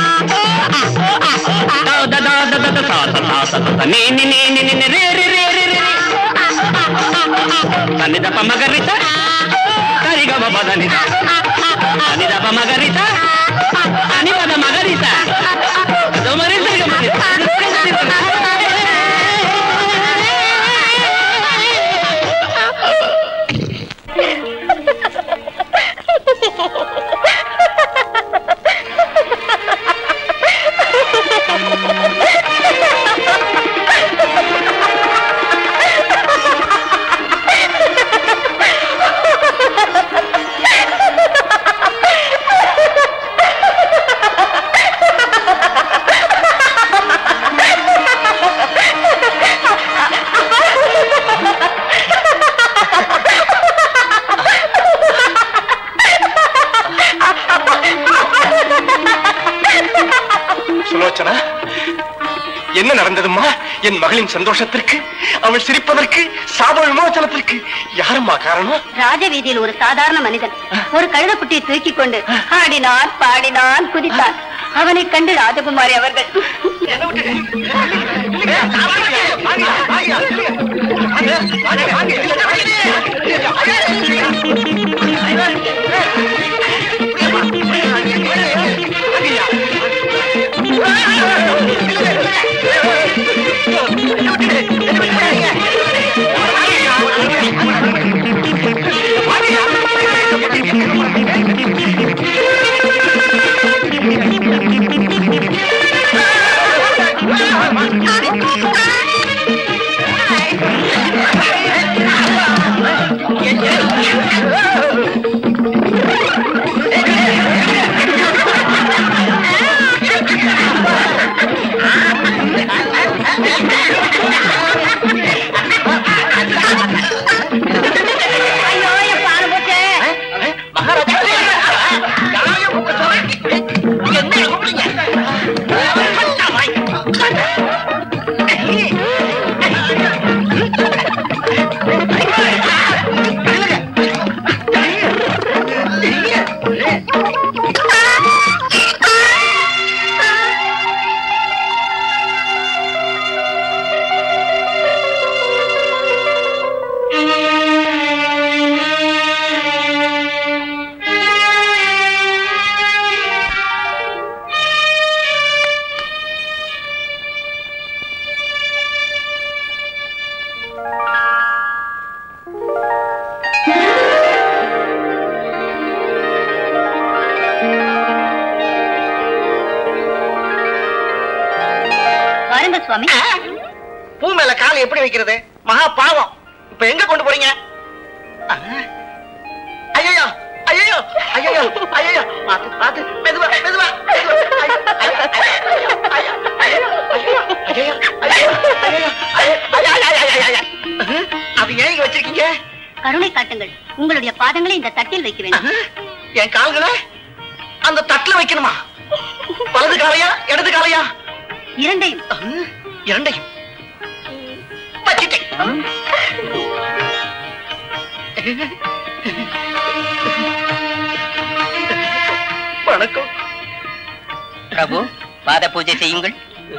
Speaker 11: சன்னிதப்ப மகரித கரிகம பதனித சன்னிதப்ப மகரித அனிபத மகரித
Speaker 1: என்ன நடந்ததும்மா? என் மகளின் சந்தோஷத்திற்கு, அவள் சிரிப்பதற்கு, சாப விமோசனத்திற்கு யாரம்மா காரணம்?
Speaker 2: ராஜ வீதியில் ஒரு சாதாரண மனிதன் ஒரு கழுதைக்குட்டியை தூக்கிக் கொண்டு ஆடினான், பாடினான், குதித்தான். அவனை கண்டு ராஜகுமாரி அவர்கள்
Speaker 12: சுவாமி.
Speaker 6: பூ மேல காலை எப்படி வைக்கிறது? மகா பாவம். இப்ப எங்க கொண்டு போறீங்க? ஐயோ ஐயோ ஐயோ ஐயோ, பாத்து பாத்து, மெதுவா மெதுவா. அது ஏன் இங்க வச்சிருக்கீங்க?
Speaker 12: கருணை காட்டுங்கள். உங்களுடைய பாதங்களை இந்த தட்டில் வைக்க வேண்டும்.
Speaker 6: என் கால்களை அந்த தட்டுல வைக்கணுமா? வலது காலையா இடது காலையா?
Speaker 12: இரண்டையும்.
Speaker 6: இரண்டையும் வச்சிட்டேன். வணக்கம்
Speaker 13: பிரபு. பாத பூஜை செய்யுங்கள்.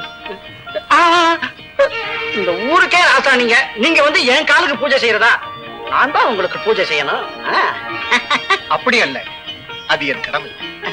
Speaker 6: இந்த ஊருக்கே ஆசானிங்க, நீங்க வந்து என் காலுக்கு பூஜை செய்யறதா? நான் தான் உங்களுக்கு பூஜை செய்யணும்.
Speaker 1: அப்படி அல்ல, அது என் கடமை.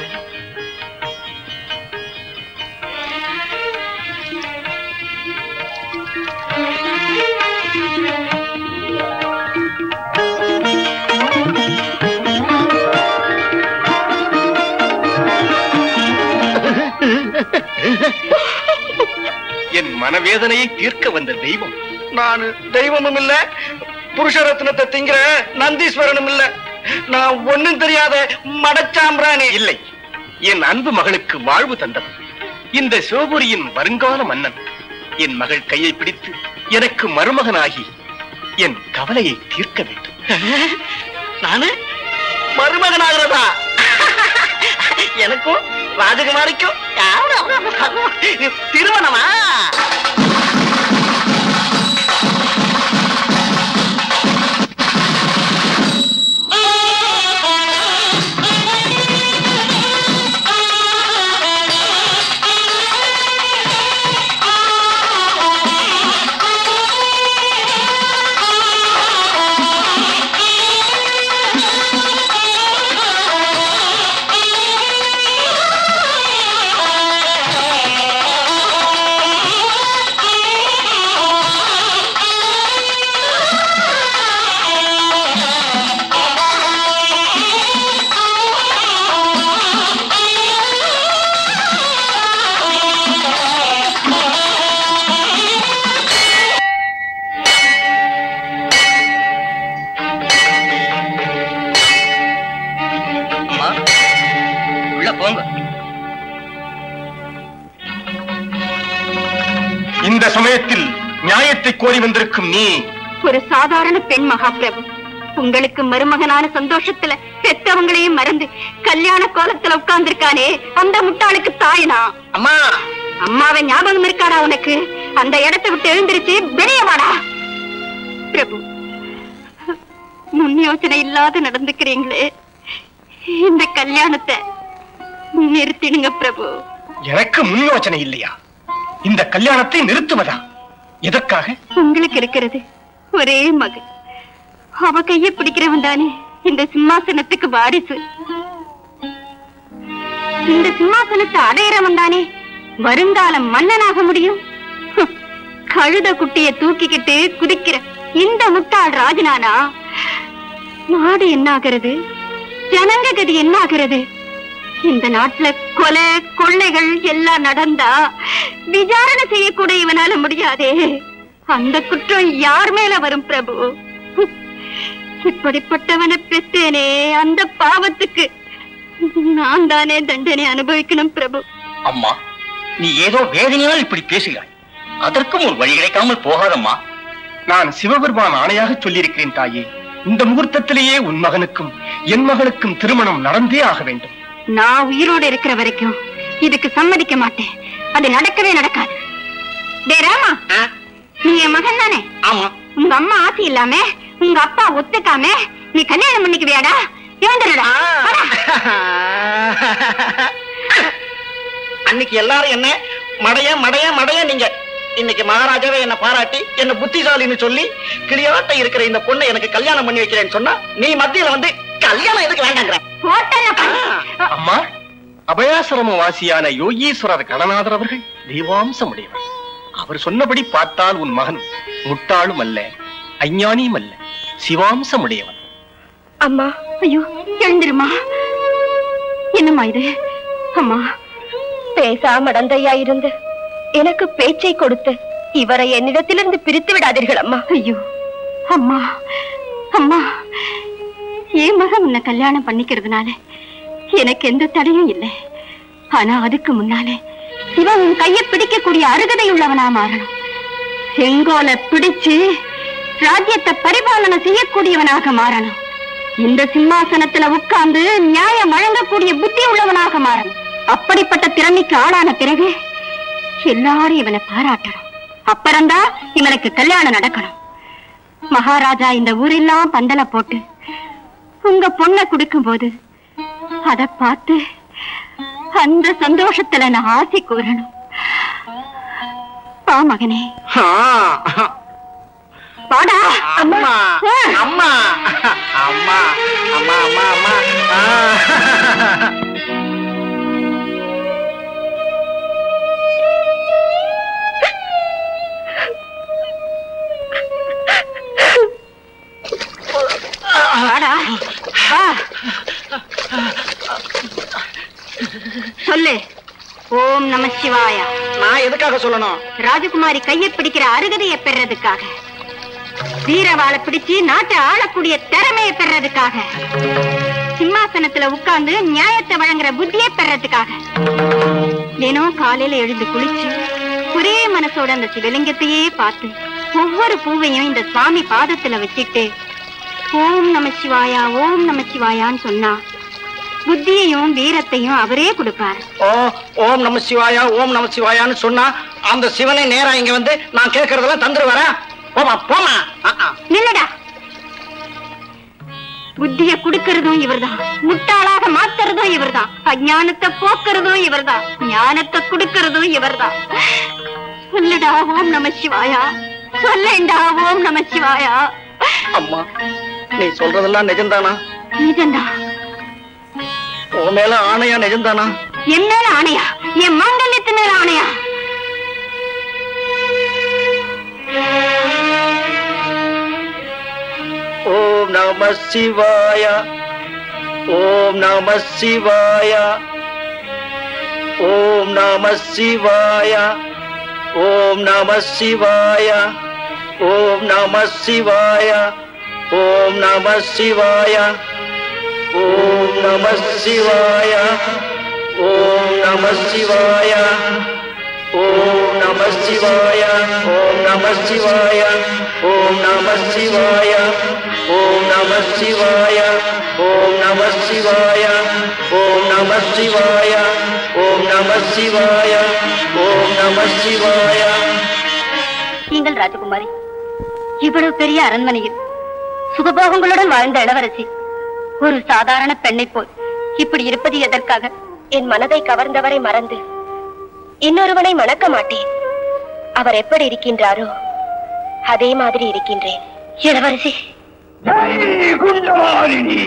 Speaker 1: என் மனவேதனையை தீர்க்க வந்த தெய்வம்.
Speaker 6: நான் தெய்வமும் இல்ல, புருஷரத்னத்தை திங்கிற நந்தீஸ்வரனும் இல்ல. நான் ஒண்ணும் தெரியாத மடச்சாம்பிராணி.
Speaker 1: இல்லை, என் அன்பு மகளுக்கு வாழ்வு தந்தவன் இந்த சிவபுரியின் வருங்கால மன்னன். என் மகள் கையை பிடித்து எனக்கு மருமகனாகி என் கவலையை தீர்க்க வேண்டும்.
Speaker 6: நானு மருமகனாகிறதா? எனக்கும் ராஜகுமாரிக்கும் திருமணமா?
Speaker 1: இந்த சமயத்தில் நியாயத்தை கோரி வந்திருக்கும் நீ
Speaker 12: ஒரு சாதாரண பெண் மகாபிரபு. உங்களுக்கு மருமகனான சந்தோஷத்துல பெத்தவங்களையும் மறந்து கல்யாண கோலத்துல உட்கார்ந்திருக்கானே அந்த முட்டாளுக்கு தாயினா?
Speaker 6: அம்மா,
Speaker 12: அம்மாவை ஞாபகம் இருக்காடா உனக்கு? அந்த இடத்தை விட்டு எழுந்திருச்சு வெளியே வாடா. பிரபு, முன் யோசனை இல்லாத நடந்துக்கிறீங்களே, இந்த கல்யாணத்தை நிறுத்திடுங்க பிரபு.
Speaker 1: எனக்கு முன் யோசனை இல்லையா? இந்த கல்யாணத்தை நிறுத்துவதா? எதற்காக?
Speaker 12: உங்களுக்கு இருக்கிறது ஒரே மகன். அவ கையை பிடிக்கிறவன் தானே இந்த சிம்மாசனத்துக்கு வாரிசு. இந்த சிம்மாசனத்தை அடையிறவன் தானே வருங்கால மன்னனாக முடியும். கழுத குட்டிய தூக்கிக்கிட்டு குதிக்கிற இந்த முட்டாள் ராஜனானா நாடு என்ன ஆகிறது? ஜனங்க கதி என்ன ஆகிறது? இந்த நாட்டுல கொலை கொள்ளைகள் எல்லாம் நடந்தா விசாரணை செய்யக்கூட இவனால முடியாதே. அந்த குற்றம் யார் மேல வரும் பிரபு? இப்படிப்பட்டவனை பெற்றேனே, அந்த பாவத்துக்கு நான் தானே தண்டனை அனுபவிக்கணும் பிரபு.
Speaker 3: அம்மா, நீ ஏதோ வேதனையால் இப்படி பேசுகிறாய். அதற்கும் ஒரு வழி கிடைக்காமல் போகாதம்மா.
Speaker 1: நான் சிவபெருமான் ஆணையாக சொல்லியிருக்கிறேன் தாயே, இந்த முகூர்த்தத்திலேயே உன் மகனுக்கும் என் மகளுக்கும் திருமணம் நடந்தே ஆக வேண்டும்.
Speaker 12: நான் உயிரோடு இருக்கிற வரைக்கும் இதுக்கு சம்மதிக்க மாட்டேன். அது நடக்கவே நடக்காது. டே ராமா, நீ என் மகன் தானே?
Speaker 6: ஆமா.
Speaker 12: உங்க அம்மா ஆசை இல்லாம உங்க அப்பா ஒத்துக்காம நீ கல்யாணம் பண்ணிக்குவியாடா? எழுந்துடா.
Speaker 6: அன்னைக்கு எல்லாரும் என்ன மடைய மடைய மடைய, நீங்க இன்னைக்கு மகாராஜாவே என்ன பாராட்டி என்ன புத்திசாலின்னு சொல்லி கிளியாட்ட இருக்கிற இந்த பொண்ணை எனக்கு கல்யாணம் பண்ணி வைக்கிறேன்னு சொன்னா நீ மத்தியில வந்து கல்யாணம் எதுக்கு வேண்டாங்கிற?
Speaker 1: அம்மா, அபயாசிரம வாசியான யோகீஸ்வரர் கணநாதர் அவர்கள் தெய்வாம்சம் உடையவர். அவர் சொன்னபடி பார்த்தால் உன் மகன் முட்டாளும் அல்ல, அஞ்ஞானியும் அல்ல, சிவாம்சம் உடையவன்.
Speaker 12: அம்மா, ஐயோ எழுந்திருமா. என்னம்மா இது?
Speaker 2: அம்மா, பேசாம மடந்தையா இருந்து எனக்கு பேச்சை கொடுத்து இவரை என்னிடத்திலிருந்து பிரித்து விடாதீர்கள் அம்மா.
Speaker 12: ஐயோ அம்மா, அம்மா, என் மகன் உன்னை கல்யாணம் பண்ணிக்கிறதுனால எனக்கு எந்த தடையும் இல்லை. ஆனா அதுக்கு முன்னாலே இவன் உன் கையை பிடிக்கக்கூடிய அருகதை உள்ளவனா மாறணும். செங்கோலை பிடிச்சு ராஜ்யத்தை பரிபாலனை செய்யக்கூடியவனாக மாறணும். இந்த சிம்மாசனத்துல உட்கார்ந்து நியாயம் வழங்கக்கூடிய புத்தி உள்ளவனாக மாறணும். அப்படிப்பட்ட திறமைக்கு ஆளான பிறகு எல்லாரும் இவனை பாராட்டணும். அப்புறம்தான் இவனுக்கு கல்யாணம் நடக்கணும். மகாராஜா இந்த ஊரெல்லாம் பந்தல போட்டு உங்க பொண்ணை கொடுக்கும் போது அத பார்த்து அந்த சந்தோஷத்துல நான் ஆசை கூறணும். பா மகனே, பாடா.
Speaker 6: அம்மா அம்மா அம்மா அம்மா அம்மா அம்மா.
Speaker 12: சொல்லு. ஓம் நம சிவாய.
Speaker 6: நான் எதுக்காக சொல்லணும்?
Speaker 12: ராஜகுமாரி கையை பிடிக்கிற அருகதையை பெறதுக்காக, வீரவாளை பிடிச்சு நாட்டை ஆளக்கூடிய திறமையை பெறதுக்காக, சிம்மாசனத்துல உட்கார்ந்து நியாயத்தை வழங்குற புத்தியை பெறதுக்காக. தினம் காலையில எழுந்து குளிச்சு ஒரே மனசோட அந்த சிவலிங்கத்தையே பார்த்து ஒவ்வொரு பூவையும் இந்த சுவாமி பாதத்துல வச்சுட்டு ஓம் நம சிவாயா, ஓம் நம சிவாயான்னு சொன்னா புத்தியையும் வீரத்தையும் அவரே கொடுப்பார்.
Speaker 6: ஓம் நம சிவாயா, ஓம் நம சிவாயான்னு சொன்னா அந்த சிவனை நேரா இங்க வந்து நான் கேட்கறதெல்லாம் தந்துருவாரா? போமா போமா.
Speaker 12: நில்லடா. புத்திய குடுக்கறதும் இவர்தான், முட்டாளாக மாத்துறதும் இவர்தான், அஞ்ஞானத்தை போக்குறதும் இவர்தான், ஞானத்தை குடுக்கறதும் இவர்தான். சொல்லடா ஓம் நம சிவாயா, சொல்லேண்டா ஓம் நம சிவாயா.
Speaker 6: அம்மா, நீ சொல்றதெல்லாம் நிஜம்தானா?
Speaker 12: நிஜம்தா.
Speaker 6: உன் மேல ஆணையா? நிஜம்தானா?
Speaker 12: என் மேல ஆணையா? என் மாங்கல்யத்து மேல ஆணையா?
Speaker 6: ஓம் நம சிவாய, ஓம் நம சிவாய, ஓம் நம சிவாய, ஓம் நம சிவாய, ஓம் நம சிவாய, ஓம் நம சிவாய, ஓம் நம சிவாய, ஓம் நம சிவாய, ஓம் நம சிவாய, ஓம் நம சிவாய, ஓம் நம சிவாய, ஓம் நம சிவாய, ஓம் நம சிவாய, ஓம் நம சிவாய, ஓம் நம சிவாய, ஓம் நம சிவாய.
Speaker 2: நீங்கள் ராஜகுமாரி, இவ்வளவு பெரிய அரண்மனையில் சுகபோகங்களுடன் வாழ்ந்த இளவரசி ஒரு சாதாரண பெண்ணை போல் இப்படி இருப்பது எதற்காக? என் மனதை கவர்ந்தவரை மறந்து இன்னொருவனை மணக்க மாட்டேன். அவர் எப்படி இருக்கின்றாரோ அதே மாதிரி இருக்கின்றேன். இளவரசி
Speaker 3: குண்டமாலினி,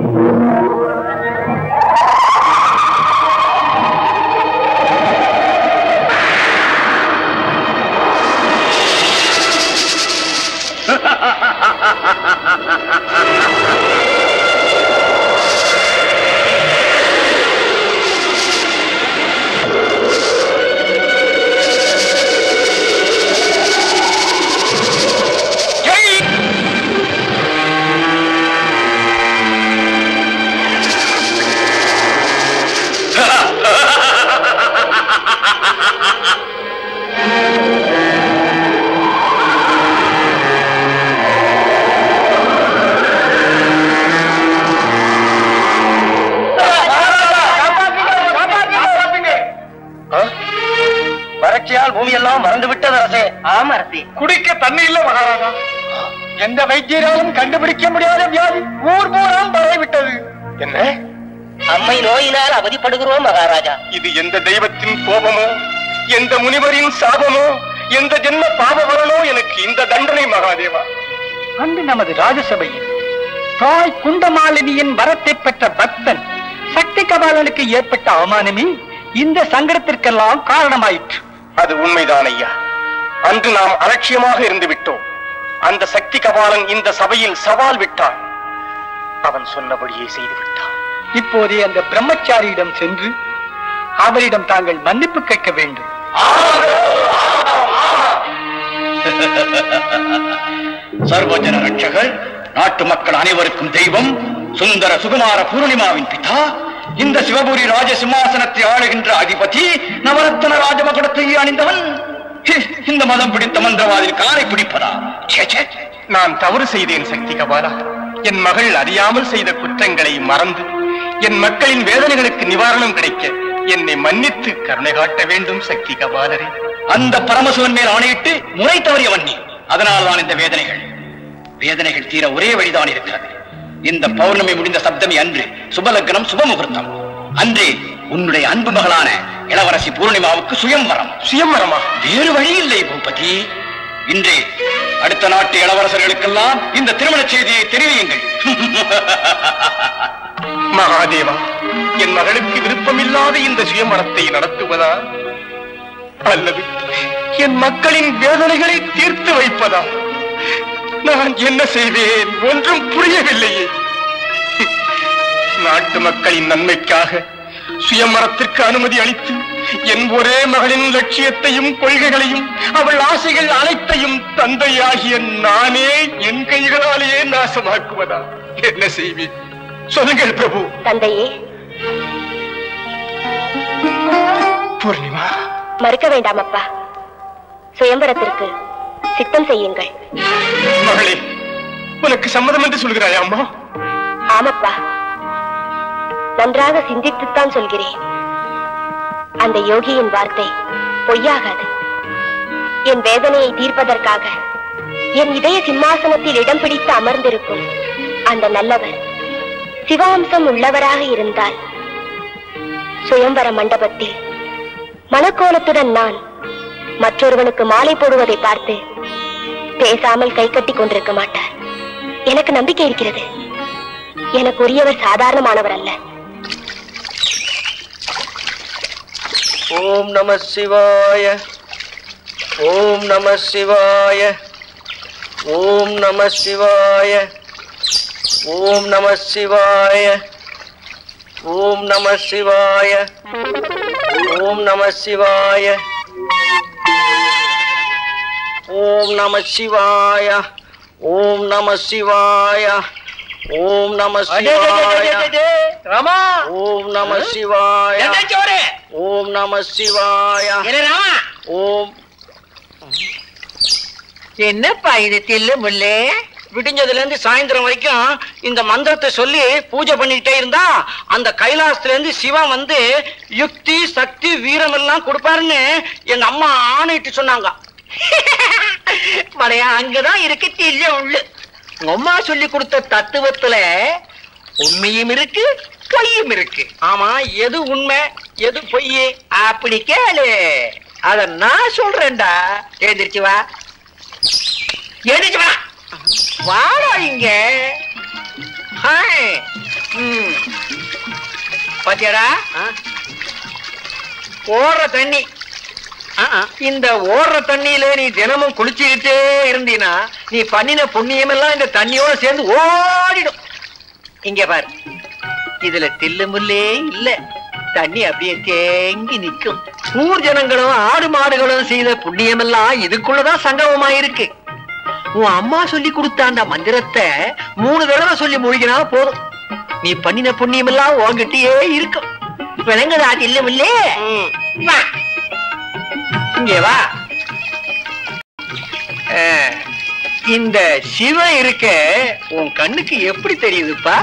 Speaker 6: பூமியெல்லாம் மறந்து விட்டது அரசே.
Speaker 13: ஆமா அரசே.
Speaker 1: குடிக்க தண்ணி இல்ல மகாராஜா. எந்த வைத்தியராலும் கண்டுபிடிக்க முடியாத வியாதி ஊர் பூராம் பரவிவிட்டது. என்ன?
Speaker 13: அம்மை நோயினால் அவதிப்படுகிறோம் மகாராஜா.
Speaker 1: இது எந்த தெய்வத்தின் கோபமோ, எந்த முனிவரின் சாபமோ, எந்த ஜென்ம பாவவரனோ எனக்கு இந்த தண்டனை மகாதேவா?
Speaker 4: அன்று நமது ராஜசபையில் தாய் குண்டமாலினியின் வரத்தை பெற்ற பக்தன் சக்தி கபாலனுக்கு ஏற்பட்ட அவமானமே இந்த சங்கடத்திற்கெல்லாம் காரணமாயிற்று.
Speaker 1: அது உண்மைதான் ஐயா. அன்று நாம் அலட்சியமாக இருந்து விட்டோம். அந்த சக்தி கபாலன் இந்த சபையில் சவால் விட்டான். அவன் சொன்னபடியே செய்து விட்டான்.
Speaker 4: இப்போதே அந்த பிரம்மச்சாரியிடம் சென்று அவரிடம் தாங்கள் மன்னிப்பு கேட்க வேண்டும்.
Speaker 3: சர்வஜன ரட்சகர், நாட்டு மக்கள் அனைவருக்கும் தெய்வம், சுந்தர சுகுமார பூர்ணிமாவின் பிதா, இந்த சிவபுரி ராஜ சிம்மாசனத்தை ஆளுகின்ற அதிபதி, நவரத்ன ராஜமகுடத்தை அணிந்தவன், இந்த மதம் பிடித்த மந்திரவாதின் காரை பிடிப்பதா?
Speaker 1: நான் தவறு செய்தேன் சக்தி கபாலா. என் மகள் அறியாமல் செய்த குற்றங்களை மறந்து என் மக்களின் வேதனைகளுக்கு நிவாரணம் கிடைக்க என்னை மன்னித்து கருணை காட்ட வேண்டும் சக்தி கபாலரே.
Speaker 3: அந்த பரமசிவன் மேல் ஆணையிட்டு முறை தவறியவன் நீ. அதனால்தான் இந்த வேதனைகள் தீர ஒரே வழிதான் இருக்கிறது. இந்த பௌர்ணமி முடிந்த சப்தமி அன்று சுபலக்னம் சுபமுகூர்த்தம். அன்றே உன்னுடைய அன்பு மகளான இளவரசி பூர்ணிமாவுக்கு சுயம்வரமா? வேறு வழி இல்லை பூபதி. இன்றே அடுத்த நாட்டு இளவரசர்களுக்கெல்லாம் இந்த திருமண செய்தியை தெரிவியுங்கள்.
Speaker 1: மகாதேவா, என் மகளுக்கு விருப்பமில்லாத இந்த சுயமரத்தை நடத்துவதா அல்லது என் மக்களின் வேதனைகளை தீர்த்து வைப்பதா? நான் என்ன செய்வேன்? ஒன்றும் புரியவில்லையே. நாட்டு மக்களின் நன்மைக்காக சுயமரத்திற்கு அனுமதி அளித்து என் ஒரே மகளின் லட்சியத்தையும் கொள்கைகளையும் அவள் ஆசைகள் அனைத்தையும் தந்தையாகிய நானே என் கைகளாலேயே நாசமாக்குவதா? என்ன செய்வேன்? சொல்லுங்கள் பிரபு.
Speaker 2: தந்தையே,
Speaker 1: பூர்ணிமா,
Speaker 2: மறுக்க வேண்டாம் அப்பா. சுயம்பரத்திற்கு சித்தம் செய்யுங்கள்.
Speaker 1: மகளே, உனக்கு சம்மதம் என்று சொல்கிறாயா அம்மா?
Speaker 2: ஆமப்பா, நன்றாக சிந்தித்துத்தான் சொல்கிறேன். அந்த யோகியின் வார்த்தை பொய்யாகாது. என் வேதனையை தீர்ப்பதற்காக என் இதய சிம்மாசனத்தில் இடம் பிடித்து அமர்ந்திருக்கும் அந்த நல்லவர் சிவாம்சம் உள்ளவராக இருந்தால் சுயம்பர மண்டபத்தில் மணக்கோலத்துடன் நான் மற்றொருவனுக்கு மாலை போடுவதை பார்த்து பேசாமல் கை கட்டி கொண்டிருக்க மாட்டார். எனக்கு நம்பிக்கை இருக்கிறது. எனக்கு உரியவர் சாதாரணமானவர் அல்ல.
Speaker 6: ஓம் நம சிவாய, ஓம் நம சிவாய, ஓம் நம சிவாய, ஓம் நம சிவாய, ஓம் நம சிவாய, ஓம் நம சிவாய, ஓம் நம சிவாய, ஓம் நம சிவாய, ஓம் நம சிவாய,
Speaker 9: ராமா,
Speaker 6: ஓம் நம சிவாய, ஓம் நம சிவாய, ஓம்.
Speaker 9: என்னப்பா இது தில்லு முள்ளே?
Speaker 6: விடிஞ்சதுல இருந்து சாயந்தரம் வரைக்கும் இந்த மந்திரத்தை சொல்லி பூஜை பண்ணிக்கிட்டே இருந்தா அந்த கைலாசத்துல இருந்து சிவன் வந்து யுக்தி சக்தி வீரம் எல்லாம் கொடுப்பாருன்னு எங்க அம்மா ஆணையிட்டு சொன்னாங்க.
Speaker 9: மலையா, அங்கதான் இருக்கு தில்லு உள்ளு. அம்மா சொல்லி கொடுத்த தத்துவத்துல உண்மையும் இருக்கு, பொய்யும் இருக்கு.
Speaker 6: ஆமா, எது உண்மை எது பொய்?
Speaker 9: அப்படி கேளு, அத நான் சொல்றேன்டா. எழுந்திருச்சு வா, எழுந்திருச்சு வா, வாடா இங்க. பாத்தியாடா ஓடுற தண்ணி. இந்த ஓடுற தண்ணியில நீ தினமும் குளிச்சுக்கிட்டே இருந்தீனா நீ பண்ணின புண்ணியம் எல்லாம் இந்த தண்ணியோட சேர்ந்து ஓடிடும். இங்க பாரு, இதுல தில்லு முள்ளே இல்ல. தண்ணி அப்படியே தேங்கி நிக்கும். ஊர் ஜனங்களும் ஆடு மாடுகளும் செய்த புண்ணியம் எல்லாம் இதுக்குள்ளதான் சங்கமமாயிருக்கு. உன் அம்மா சொல்லி கொடுத்த அந்த மந்திரத்தை 3 தடவை சொல்லி மூழ்கினா போதும். நீ பண்ணின புண்ணியம் எல்லாம் உன்கிட்டயே இருக்கும். விளங்குதா தில்லு முள்ளே? வா இங்கே வா. இந்த சிவன் இருக்க உன் கண்ணுக்கு எப்படி தெரியுதுப்பா?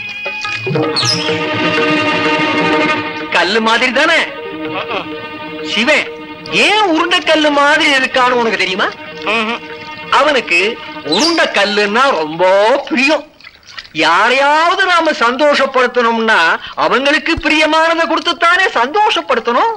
Speaker 9: கல்லு மாதிரி தானே சிவன். ஏன் உருண்டை கல்லு மாதிரி இருக்கான்னு உனக்கு தெரியுமா? அவனுக்கு உருண்டை கல்லுன்னா ரொம்ப பிரியம். யாரையாவது நாம சந்தோஷப்படுத்தணும்னா அவங்களுக்கு பிரியமானதை கொடுத்துத்தானே சந்தோஷப்படுத்தணும்.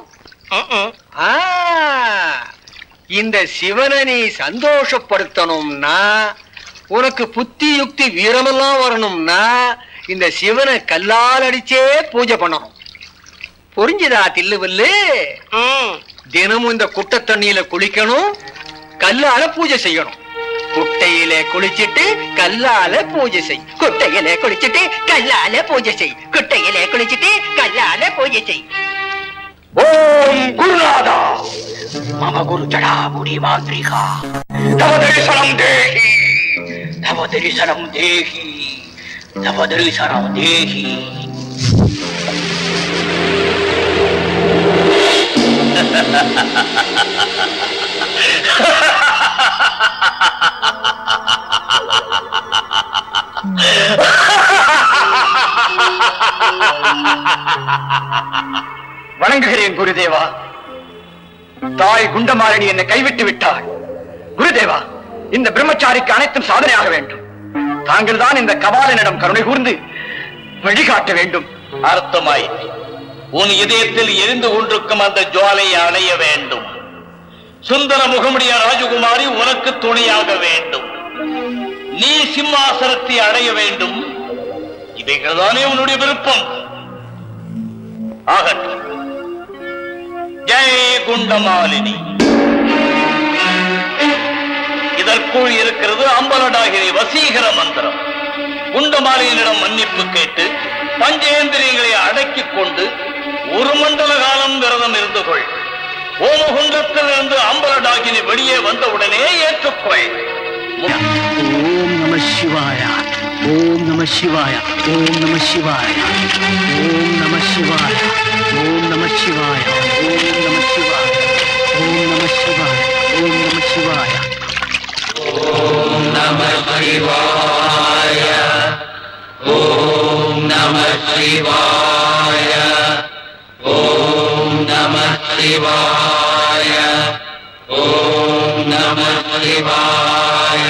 Speaker 9: இந்த சிவனை நீ சந்தோஷப்படுத்தணும்னா, உனக்கு புத்தி யுக்தி வீரமெல்லாம் வரணும்னா இந்த சிவனை கல்லால் அடிச்சே பூஜை பண்ணணும். புரிஞ்சுதா தில்லுவல்லு? தினமும் இந்த குட்டை தண்ணியில குளிக்கணும், கல்லால பூஜை செய்யணும். குட்டையில குளிச்சிட்டு கல்லால பூஜை செய். குட்டையில குளிச்சிட்டு கல்லால பூஜை செய். குட்டையில குளிச்சிட்டு கல்லால பூஜை செய்.
Speaker 3: ஓம் குருநாதா மம குரு ஜடா முடி மாந்திரிகா தவ தரிசனம் தேகி, தவ தரிசனம் தேகி, தவ தரிசனம் தேகி. வணங்குகிறேன் குருதேவா. தாய் குண்டமாலினி என்னை கைவிட்டு விட்டாள். குருதேவா, இந்த பிரம்மச்சாரிக்கு அனைத்தும் சாதனையாக வேண்டும். தாங்கள் தான் இந்த கபாலனிடம் கருணை கூர்ந்து வழிகாட்ட வேண்டும்.
Speaker 14: அர்த்தமாய் உன் இதயத்தில் எரிந்து கொண்டிருக்கும் அந்த ஜுவாலையை அணைய வேண்டும். சுந்தர முகமுடைய ராஜகுமாரி உனக்கு துணையாக வேண்டும். நீ சிம்மாசனத்தை அடைய வேண்டும். இவைகள் தானே உன்னுடைய விருப்பம். ஆகட்டும். ஜெய குண்டமாலினி. இதற்குள் இருக்கிறது அம்பலடாகிரி வசீகர மந்திரம். குண்டமாலினியிடம் மன்னிப்பு கேட்டு பஞ்சேந்திரியங்களை அடக்கிக் கொண்டு ஒரு மண்டல காலம் விரதம் இருந்து கொள். ஓமகுண்டத்தில் இருந்து அம்பலடாகினி வெளியே வந்தவுடனே ஏற்றுக்கொள்.
Speaker 11: ஓம் நம சிவாய, ஓம் நம சிவாய, ஓம் நம சிவாய, ஓம் நம சிவாய, ஓம் நம சிவாய, ஓம் நம சிவாய, ஓம் நம சிவாய, ஓம் நம சிவாய, ஓம் நம சிவாய, ஓம் நம சிவாய, ஓம் நம சிவாய, ஓம் நம சிவாய.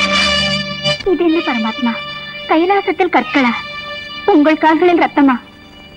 Speaker 12: பரமாத்மா, கைலாசத்தில் கற்களா? உங்கள் கால்களில் ரத்தமா?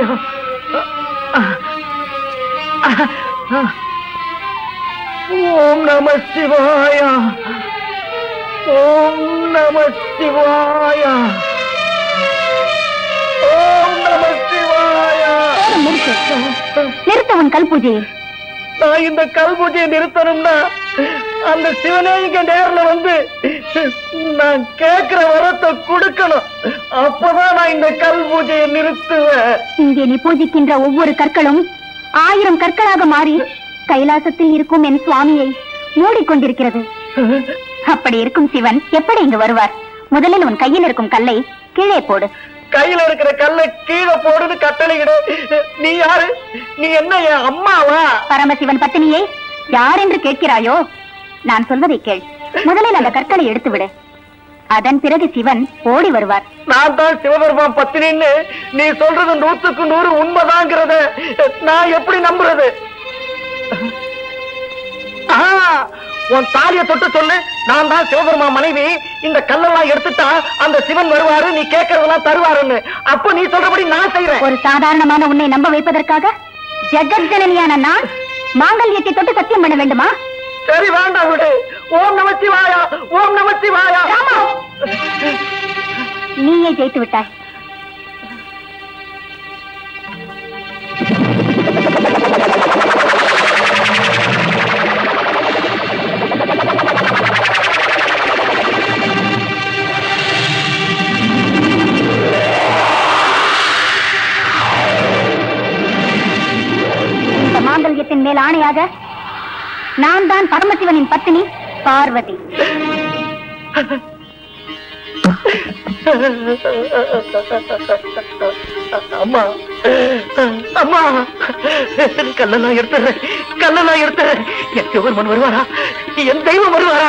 Speaker 9: சிவாயா. ஓம் நம சிவாயா. ஓம் நம சிவாயா. ஓம் நம சிவாயா.
Speaker 12: நிறுத்தவன் கல் பூஜையை.
Speaker 9: நான் இந்த கல் பூஜையை நிறுத்தணும்னா அந்த சிவனே இங்க நேர்ல வந்து நான் கேட்கிற வரத்தை கொடுக்கணும். அப்பதான் நான் இந்த கல் பூஜையை நிறுத்துவேன்.
Speaker 12: இங்கே நீ பூஜிக்கின்ற ஒவ்வொரு கற்களும் 1000 கற்களாக மாறி கைலாசத்தில் இருக்கும் என் சுவாமியை மூடிக்கொண்டிருக்கிறது. அப்படி இருக்கும் சிவன் எப்படி இங்கு வருவார்? முதலில் உன் கையில் இருக்கும் கல்லை கீழே போடு.
Speaker 9: கையில இருக்கிற கல்லை கீழே போடுன்னு கட்டளையிடு. நீ யாரு? நீ என்ன என் அம்மாவா?
Speaker 12: பரமசிவன் பத்தினியை யார் என்று கேட்கிறாயோ? நான் சொல்வதை கேள். முதலில் அந்த கற்களை எடுத்து விடு. அதன் பிறகு சிவன் ஓடி வருவார். நான் தான் சிவபெருமான் பத்தினின்னு நீ சொல்றது 100க்கு 100 உண்மைதாங்கிறத நான் எப்படி நம்புறது? உன் தாலியை தொட்டு சொல்லு, நான் தான் சிவபெருமான் மனைவி. இந்த கல்லெல்லாம் எடுத்துட்டா அந்த சிவன் வருவாரு, நீ கேட்கறதெல்லாம் தருவாருன்னு. அப்ப நீ சொல்றபடி நான் செய்யறேன். ஒரு சாதாரணமான உன்னை நம்ப வைப்பதற்காக ஜெகஜனனியான நான் மாங்கல்யத்தை தொட்டு சத்தியம் பண்ண வேண்டுமா? சரி, வேண்டாம், விடு. ஓம் நம சிவாயா. ஓம் நம சிவாயா. நீயே ஜெயித்து விட்டாய். இந்த மாங்கல்யத்தின் மேல் ஆணையாக நான் தான் பரமசிவனின் பத்தினி பார்வதி.
Speaker 9: அம்மா, அம்மா, கல்லெல்லாம் எடுத்துறேன், கல்லெல்லாம் எடுத்துறேன். என் சிவபெருமான் வருவாரா? என் தெய்வம் வருவாரா?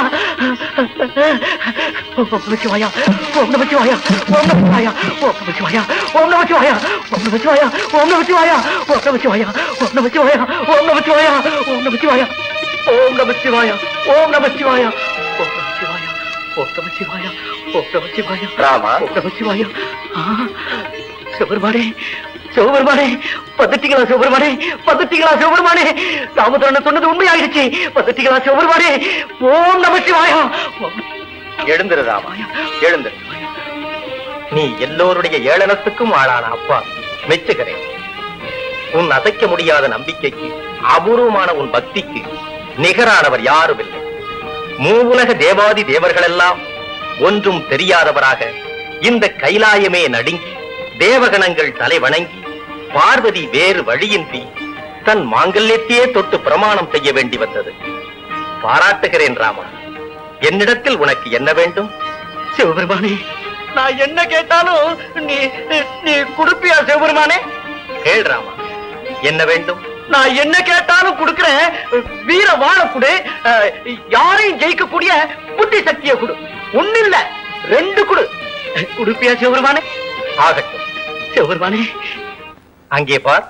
Speaker 9: ஓம் நமச்சிவாயா. ஓம் நமச்சிவாயா. ஓம் நமச்சிவாயா. ஓம் நமச்சிவாயா. ஓம் நமச்சிவாயா. ஓம் நமச்சிவாயா. ஓம் நமச்சிவாயா. ஓம் நமச்சிவாயா. ஓம் நமச்சிவாயா. ஓம் நமச்சிவாயா. ஓம் நமச்சிவாயா. ஓம் நமச்சிவாயா. ஓம் நமச்சிவாயா. ஓம் நமச்சிவாயா. ஓம் நமச்சிவாயா. ஓம் நமச்சிவாயா.
Speaker 15: ராமா.
Speaker 9: ஓம் நமச்சிவாயா. சிவபெருமானே, சிவபெருமானே, பதட்டிகளா சிவபெருமானே, பதட்டிகளா சிவபெருமானே. ராமதரன் சொன்னது உண்மையாயிடுச்சு. பதட்டிகளா சிவபெருமானே. ஓம் நமச்சிவாயா.
Speaker 15: எழுந்திரு ராமா, எழுந்திரு. நீ எல்லோருடைய ஏளனத்துக்கும் ஆளான அப்பா, மெச்சுகிறேன். உன் அசைக்க முடியாத நம்பிக்கைக்கு, அபூர்வமான உன் பக்திக்கு நிகரானவர் யாரும் இல்லை. மூவுலக தேவாதி தேவர்கள் எல்லாம் ஒன்றும் தெரியாதவராக இந்த கைலாயமே நடுங்கி, தேவகணங்கள் தலை வணங்கி, பார்வதி வேறு வழியின்றி தன் மாங்கல்யத்தையே தொட்டு பிரமாணம் செய்ய வேண்டி வந்தது. பாராட்டுகிறேன் ராமா. என்னிடத்தில் உனக்கு என்ன வேண்டும்?
Speaker 9: சிவபெருமானே, நான் என்ன கேட்டாலும் நீ நீ கொடுப்பியா சிவபெருமானே?
Speaker 15: கேள் ராமா, என்ன வேண்டும்?
Speaker 9: நான் என்ன கேட்டாலும் கொடுக்கிறேன். வீர வாழ கொடு, யாரையும் ஜெயிக்கக்கூடிய புத்தி சக்தியை கொடு. ஒண்ணு இல்ல, 2 கொடு. கொடுப்பியா சிவபெருமானே?
Speaker 15: ஆகட்டும்
Speaker 9: சிவபெருமானே.
Speaker 15: அங்கே பார்.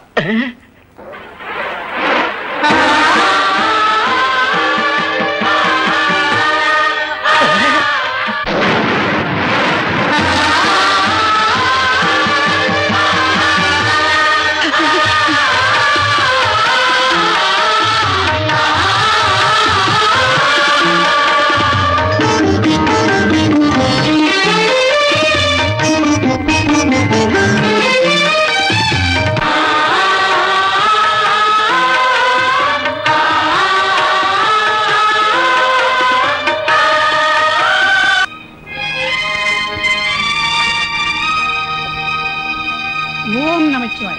Speaker 16: ஓம் நமச்சிவாய.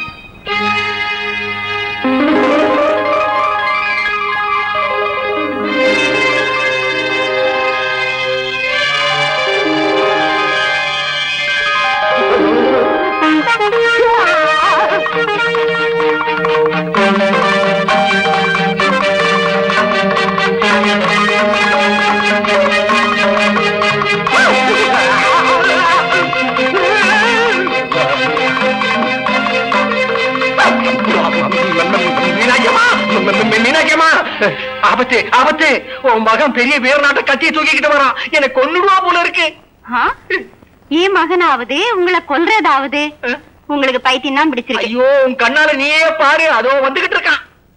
Speaker 9: ஆபத்து, ஆபத்து. உன் மகன் பெரிய வீரநாட்ட கத்தியை தூக்கிக்கிட்டு வரான். எனக்கு கொன்னுடுவா போல இருக்கு.
Speaker 12: என் மகனாவது உங்களை கொல்றதாவது உங்களுக்கு பைத்தியம் தான் பிடிச்சிருக்கு.
Speaker 9: ஐயோ, உன் கண்ணால நீயே பாரு, அதோ வந்துகிட்டு இருக்கான்.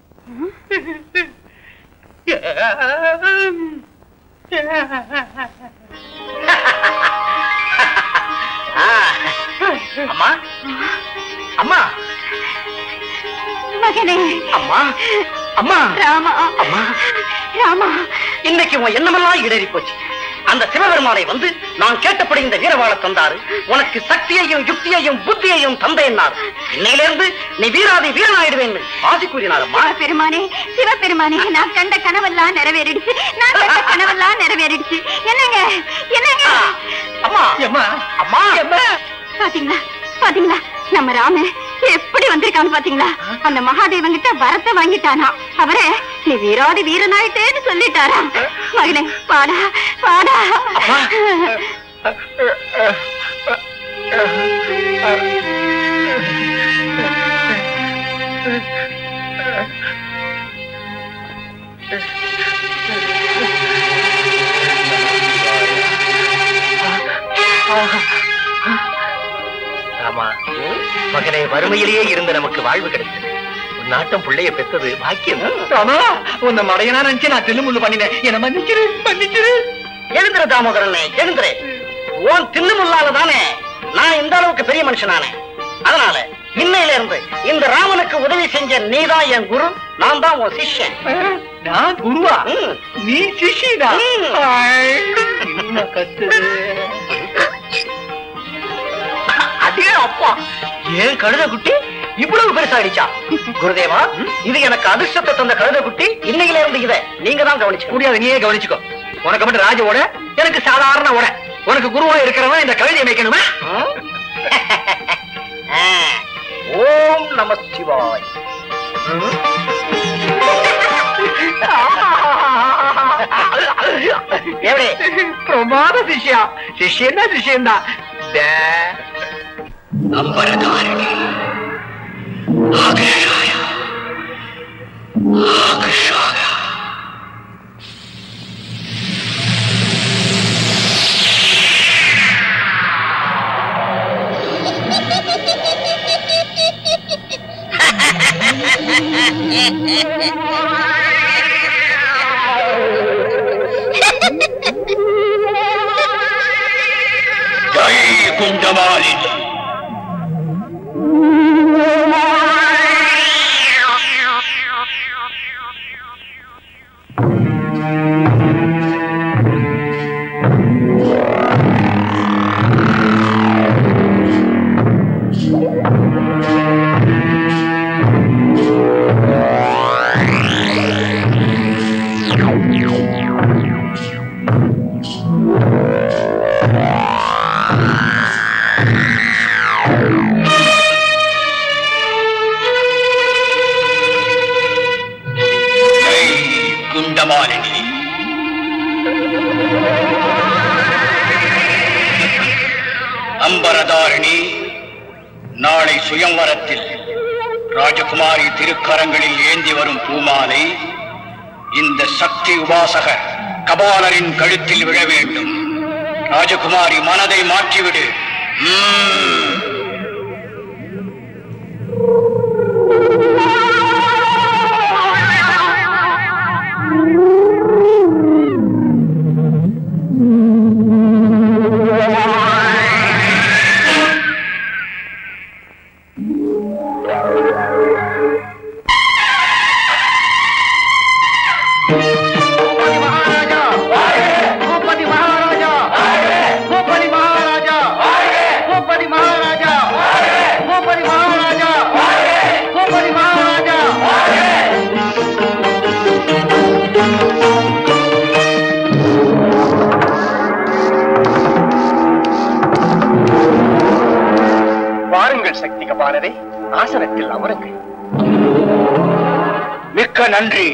Speaker 9: அம்மா, அம்மா,
Speaker 12: மகனே,
Speaker 9: அம்மா, அம்மா,
Speaker 12: ராமா,
Speaker 9: அம்மா,
Speaker 6: ராமா, இன்னைக்கு உன் எண்ணமெல்லாம் இடறி போச்சு. அந்த சிவபெருமானை வந்து நான் கேட்டபடி இந்த வீரவாளை தந்தாரு. உனக்கு சக்தியையும் யுக்தியையும் புத்தியையும் தந்தையன்னார். இன்னையிலிருந்து நீ வீராதி வீரனாயிடுவேன் ஆசி கூறினாரம்மா.
Speaker 12: பெருமானே, சிவபெருமானே, நான் கண்ட கனவெல்லாம் நிறைவேறிடுச்சு. நான் கண்ட கனவெல்லாம் நிறைவேறிடுச்சு. என்னங்க என்னங்க?
Speaker 6: அம்மா, அம்மா, அம்மா,
Speaker 12: பாத்தீங்களா பாத்தீங்களா, நம்ம ராம எப்படி வந்திருக்கான்னு பாத்தீங்களா? அந்த மகாதேவன் கிட்ட வரத்தை வாங்கிட்டானா. அவரே நீ வீராதி வீரனாயிட்டேன்னு சொல்லிட்டாரா. மகனே, பாடா பாடா.
Speaker 6: ஆமா, மகனே, வறுமையிலேயே இருந்து நமக்கு வாழ்வு கிடைச்சது. உன் நாட்டம் பிள்ளைய பெற்றது பாக்கியம்.
Speaker 9: ராமா, உன்னை மடையனா நினைச்சு நான் தில்லுமுள்ளு பண்ணினேன். என்ன மன்னிச்சிரு, மன்னிச்சிரு.
Speaker 6: எழுந்துரு தாமோதரனே, எழுந்துரு. உன் தில்லுமுள்ளால தானே நான் இந்த அளவுக்கு பெரிய மனுஷனானே. அதனால இன்னையில இருந்து இந்த ராமனுக்கு உதவி செஞ்ச நீதான் என் குரு, நான் தான் உன் சிஷ்யன்.
Speaker 9: நான் குருவா? நீ சிஷ்யனா?
Speaker 6: அதே அப்பா, ஏன் கழுத குட்டி இவ்வளவு பெருசாயிடுச்சா? குருதேவா, இது எனக்கு அதிர்ஷ்டத்தை தந்த கழுத குட்டி. இன்னையில இருந்து இதை நீங்க தான் கவனிச்சு
Speaker 9: முடியாது. நீயே கவனிச்சுக்கோ. உனக்கு மட்டும் ராஜ ஓட, எனக்கு சாதாரண ஓட. உனக்கு குருவா இருக்கிறவன் இந்த கழுதையை மேய்க்கணுமா?
Speaker 6: ஓம் நம சிவாய்.
Speaker 9: எப்படி பிரமாத சிஷ்யா? சிஷ்யன்னா சிஷ்யன்தான்.
Speaker 3: அம்பரதாரிணி, ஆகர்ஷாய, ஆகர்ஷாய. ஜெய் குண்டமாலினி. குண்டமாலினி, அம்பரதாரிணி, நாளை சுயம்வரத்தில் ராஜகுமாரி திருக்கரங்களில் ஏந்தி வரும் பூமாலை இந்த சக்தி உபாசகர் கபாலரின் கழுத்தில் விழ வேண்டும். ராஜகுமாரி மனதை மாற்றிவிடு.
Speaker 1: வாருங்கள் சக்தி கபாலரே, ஆசனத்தில் அமருங்கள்.
Speaker 3: மிக்க நன்றி.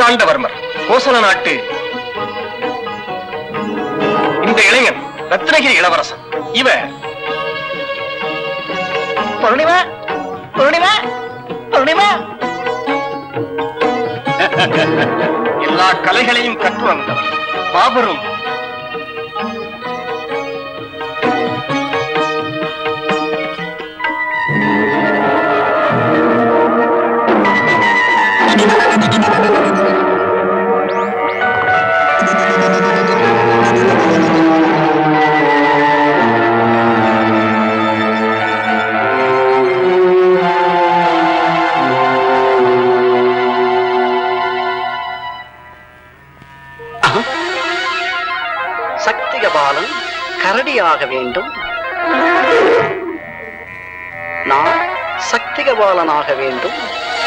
Speaker 1: மார்த்தாண்டவர்மர் கோசல நாட்டு இந்த இளைஞன் ரத்னகிரி இளவரசன். இவர்
Speaker 6: பூர்ணிமா பூர்ணிமா பூர்ணிமா
Speaker 1: எல்லா கலைகளையும் கற்று வந்தவர் மாபெரும்
Speaker 6: சக்திகபாலன் கரடியாக வேண்டும். நான் சக்திகபாலனாக வேண்டும்.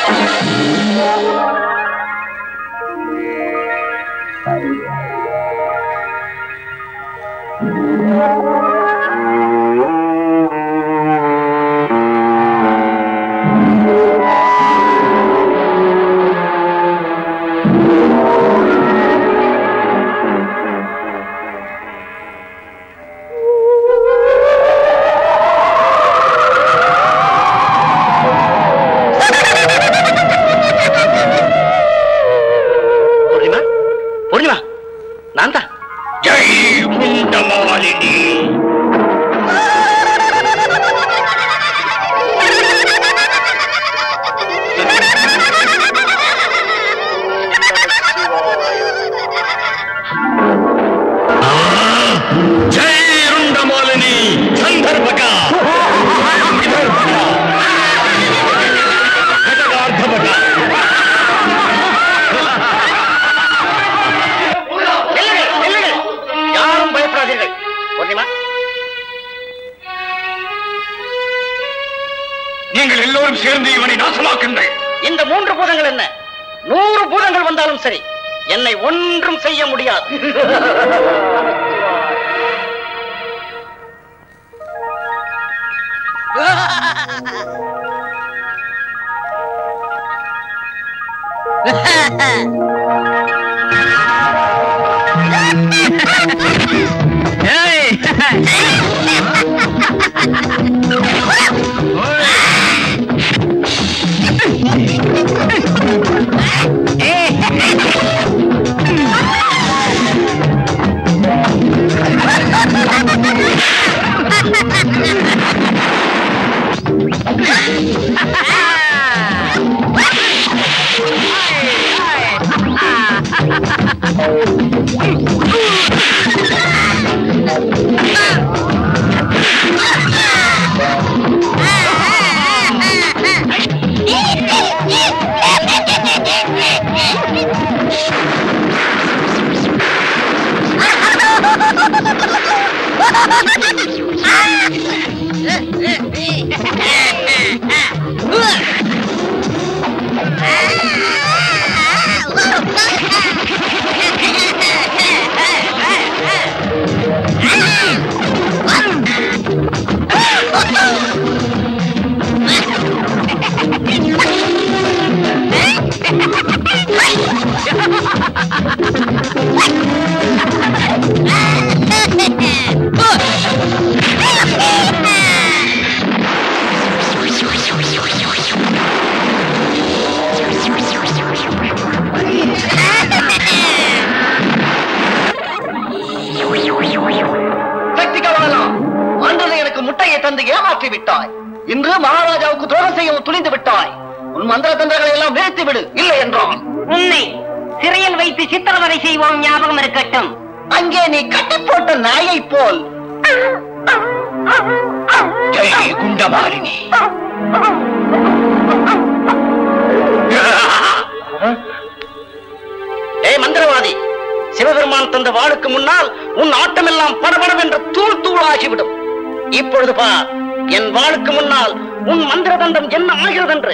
Speaker 3: நீங்கள் எல்லோரும் சேர்ந்து இவனை நாசமாக்குங்கள்.
Speaker 6: இந்த 3 பூதங்கள் என்ன 100 பூதங்கள் வந்தாலும் சரி, என்னை ஒன்றும் செய்ய முடியாது. ஏமாற்றி விட்டாய். இன்று மகாராஜாவுக்கு துரோகம் செய்ய துணிந்து விட்டாய். உன் மந்திர தந்திரங்களை எல்லாம் நிறுத்தி விடு. இல்லை என்றால்
Speaker 7: உன்னை சிறையில் வைத்து சித்திரவதை செய்வோம். ஞாபகம் இருக்கட்டும்.
Speaker 6: அங்கே நீ கட்டி போட்ட நாயை போல்.
Speaker 3: ஜெய் குண்டமாலினி.
Speaker 6: ஏய் மந்திரவாதி, சிவபெருமான் தந்த வாளுக்கு முன்னால் உன் ஆட்டமெல்லாம் படபடவென்று தூள் தூளாகிவிடும். இப்பொழுது பார், என் வாளுக்கு முன்னால் உன் மந்திர தண்டம் என்ன ஆகிறது என்று.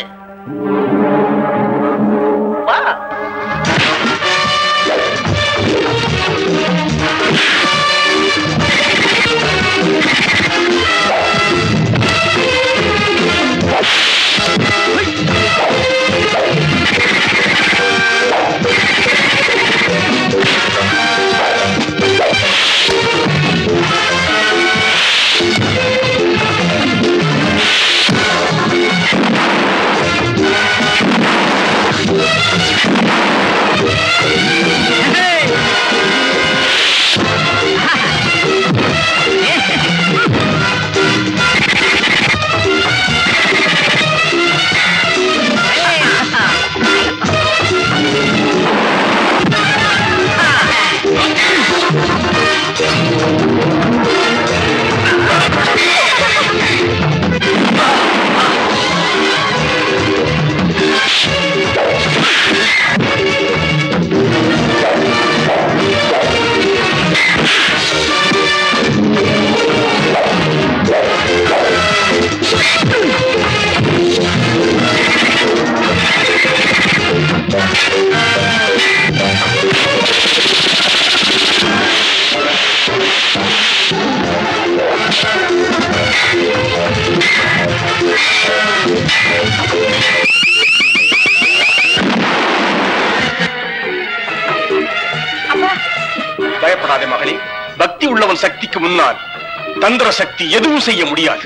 Speaker 1: முன்னால் தந்திர சக்தி எதுவும் செய்ய முடியாது.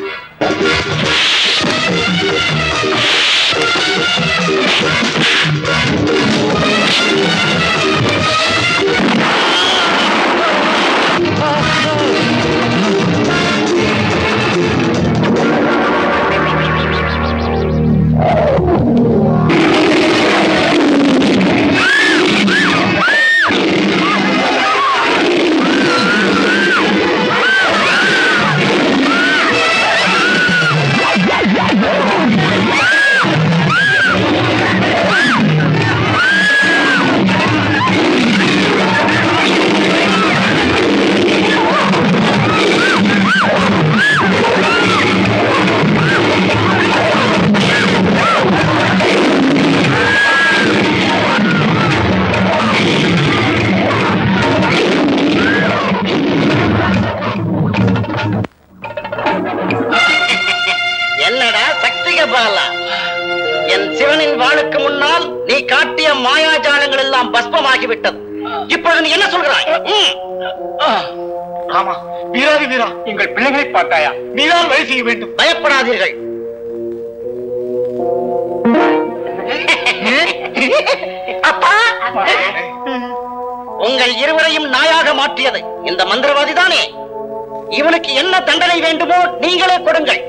Speaker 6: என்னடா சக்திக பாலா, என் சிவனின் வாளுக்கு முன்னால் நீ காட்டிய மாயாஜாலங்கள் எல்லாம் பஸ்பமாகிவிட்டது. இப்பொழுது நீ என்ன சொல்கிறாய்?
Speaker 5: ராமா, வீராதி வீரா, எங்கள் பிள்ளைகளை பார்த்தாயா? நீதான் வழி செய்ய வேண்டும்.
Speaker 6: பயப்படாதீர்கள். அப்பா, உங்கள் இருவரையும் நாயாக மாற்றியது இந்த மந்திரவாதி தானே? இவனுக்கு என்ன தண்டனை வேண்டுமோ நீங்களே கொடுங்கள்.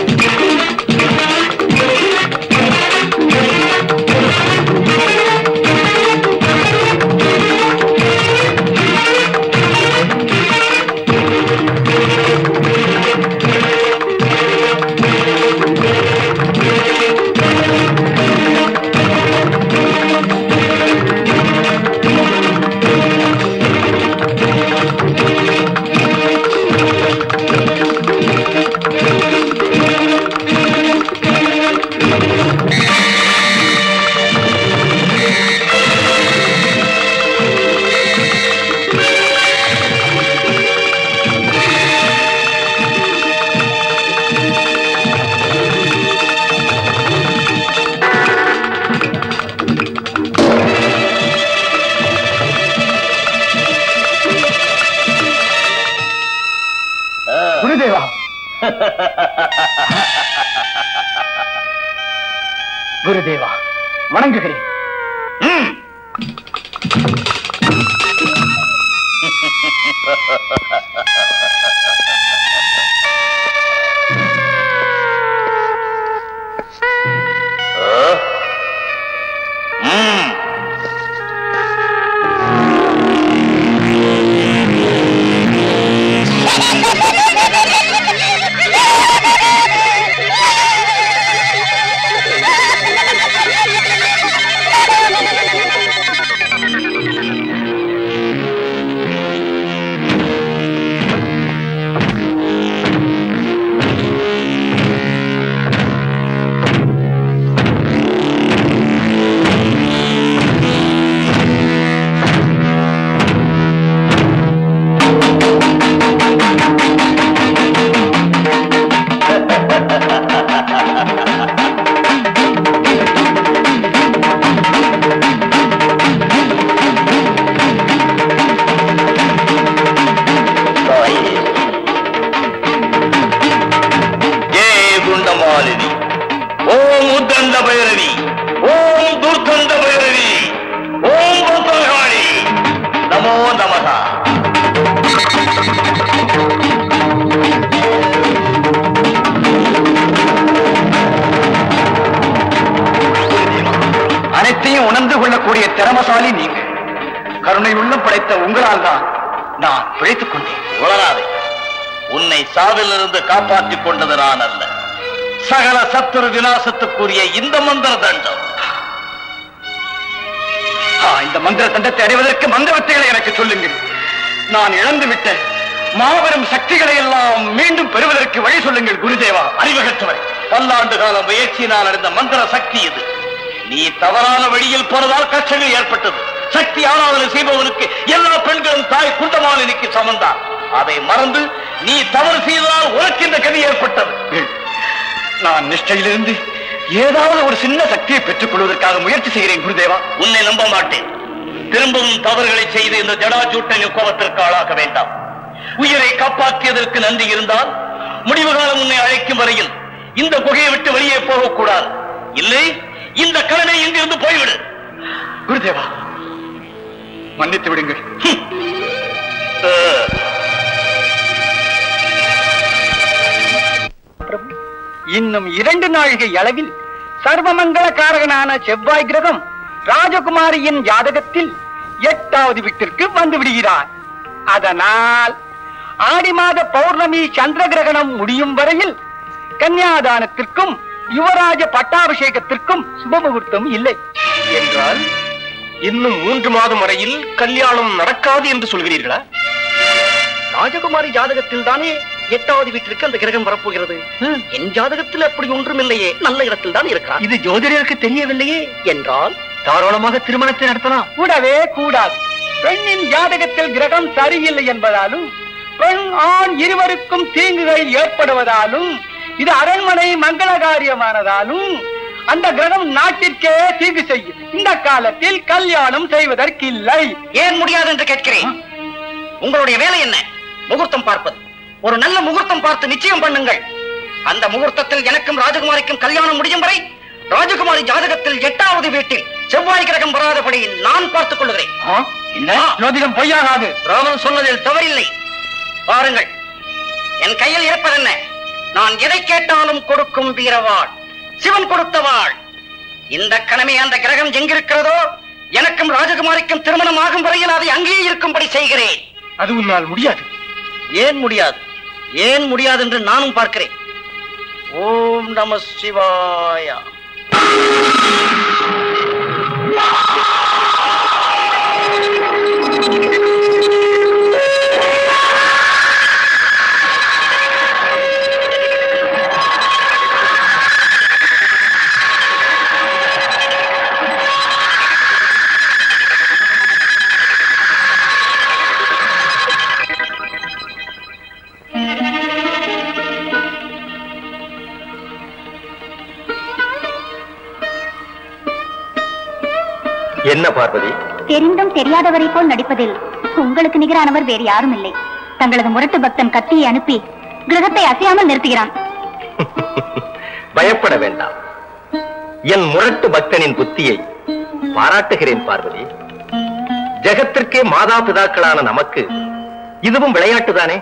Speaker 5: குருதேவா, குருதேவா, வணங்குகிறேன். அனைத்தையும் உணர்ந்து கொள்ளக்கூடிய திறமசாலி நீங்க. கருணை உள்ளம் படைத்த உங்களால் தான் நான் பிழைத்துக் கொண்டேன்.
Speaker 14: உளராதே. உன்னை சாவிலிருந்து காப்பாற்றிக் கொண்டது நான் அல்ல, சகல சத்துரு விநாசத்துக்குரிய இந்த மந்திர தண்டம்.
Speaker 5: இந்த மந்திர தண்டத்தை அடைவதற்கு மந்திர வித்தைகளை எனக்கு சொல்லுங்கள். நான் இழந்துவிட்ட மாபெரும் சக்திகளை எல்லாம் மீண்டும் பெறுவதற்கு வழி சொல்லுங்கள் குருதேவா.
Speaker 14: அறிவகற்றவர், பல்லாண்டு கால முயற்சியினால் அடைந்த மந்திர சக்தி இது. நீ தவறான வழியில் போனதால் கஷ்டங்கள் ஏற்பட்டது. சக்தி ஆராதனை செய்பவனுக்கு எல்லா பெண்களும் தாய் குண்டமாலினிக்கு சமந்தான். அதை மறந்து நீ தவறு செய்ததால் உனக்கு இந்த கதி ஏற்பட்டது.
Speaker 5: நான் நிஷ்டையிலிருந்து ஏதாவது ஒரு சின்ன சக்தியை பெற்றுக் கொள்வதற்காக முயற்சி செய்கிறேன் குருதேவா.
Speaker 14: உன்னை நம்ப மாட்டேன். திரும்பவும் தவறுகளை செய்து இந்த ஜடாஜூட்டை கோபத்திற்கு ஆளாக்க வேண்டாம். உயிரை காப்பாற்றியதற்கு நன்றி இருந்தால் முடிவு காலம் உன்னை அழைக்கும் வரையில் இந்த குகையை விட்டு வெளியே போகக்கூடாது. இல்லை, இந்த கடனை இங்கிருந்து போய்விடு.
Speaker 5: குருதேவா, மன்னித்து விடுங்கள்.
Speaker 9: இன்னும் 2 நாழிகை அளவில் சர்வமங்கள காரகனான செவ்வாய் கிரகம் ராஜகுமாரியின் ஜாதகத்தில் 8வது வீட்டிற்கு வந்து விடுகிறார். அதனால் ஆடி மாத பௌர்ணமி சந்திர கிரகணம் முடியும் வரையில் கன்னியாதானத்திற்கும் யுவராஜ பட்டாபிஷேகத்திற்கும் சுபமுகூர்த்தம் இல்லை.
Speaker 1: என்றால் இன்னும் 3 மாதம் வரையில் கல்யாணம் நடக்காது என்று சொல்கிறீர்களா?
Speaker 6: ராஜகுமாரி ஜாதகத்தில் தானே 8வது வீட்டிற்கு அந்த கிரகம் வரப்போகிறது. என் ஜாதகத்தில் அப்படி ஒன்றும் இல்லையே, நல்ல இடத்தில் தான் இருக்கிறார்.
Speaker 9: இது ஜோதிடருக்கு தெரியவில்லையே
Speaker 6: என்றால்
Speaker 9: தாராளமாக திருமணத்தை நடத்தலாம். கூடவே கூடாது. பெண்ணின் ஜாதகத்தில் கிரகம் சரியில்லை என்பதாலும் பெண் ஆண் இருவருக்கும் தீங்குகள் ஏற்படுவதாலும் இது அரண்மனை மங்கள காரியமானதாலும் அந்த கிரகம் நாட்டிற்கே தீங்கு செய்யும். இந்த காலத்தில் கல்யாணம் செய்வதற்கில்லை.
Speaker 6: ஏன் முடியாது என்று கேட்கிறேன். உங்களுடைய வேலை என்ன? முகூர்த்தம் பார்ப்பது. ஒரு நல்ல முகூர்த்தம் பார்த்து நிச்சயம் பண்ணுங்கள். அந்த முகூர்த்தத்தில் எனக்கும் ராஜகுமாரிக்கும் கல்யாணம் முடியும் வரை ராஜகுமாரி ஜாதகத்தில் 8வது வீட்டில் செவ்வாய் கிரகம் வராதபடி நான் பார்த்துக் கொள்கிறேன்.
Speaker 9: ஜோதிடம் பொய்யாகாது.
Speaker 6: ராமன் சொன்னதில் தவறில்லை. பாருங்கள், என் கையில் இருப்பதென்ன? நான் எதை கேட்டாலும் கொடுக்கும் வீரவாள், சிவன் கொடுத்த வாள். இந்த கணமே அந்த கிரகம் எங்கிருக்கிறதோ எனக்கும் ராஜகுமாரிக்கும் திருமணம் ஆகும் வரையில் அதை அங்கேயே இருக்கும்படி செய்கிறேன்.
Speaker 1: அது உன்னால் முடியாது.
Speaker 6: ஏன் முடியாது? ஏன் முடியாது என்று நானும் பார்க்கிறேன். ஓம் நம சிவாய.
Speaker 15: என்ன பார்வதி?
Speaker 12: தெரிந்தும் தெரியாதவரை போல் நடிப்பதில் உங்களுக்கு நிகரானவர் வேறு யாரும் இல்லை. தங்களது முரட்டு பக்தன் கத்தியை அனுப்பி கிரகத்தை அசையாமல் நிறுத்துகிறான்.
Speaker 15: பயப்பட வேண்டாம். என் முரட்டு பக்தனின் புத்தியை பாராட்டுகிறேன் பார்வதி. ஜெகத்திற்கே மாதா பிதாக்களான நமக்கு இதுவும் விளையாட்டுதானே?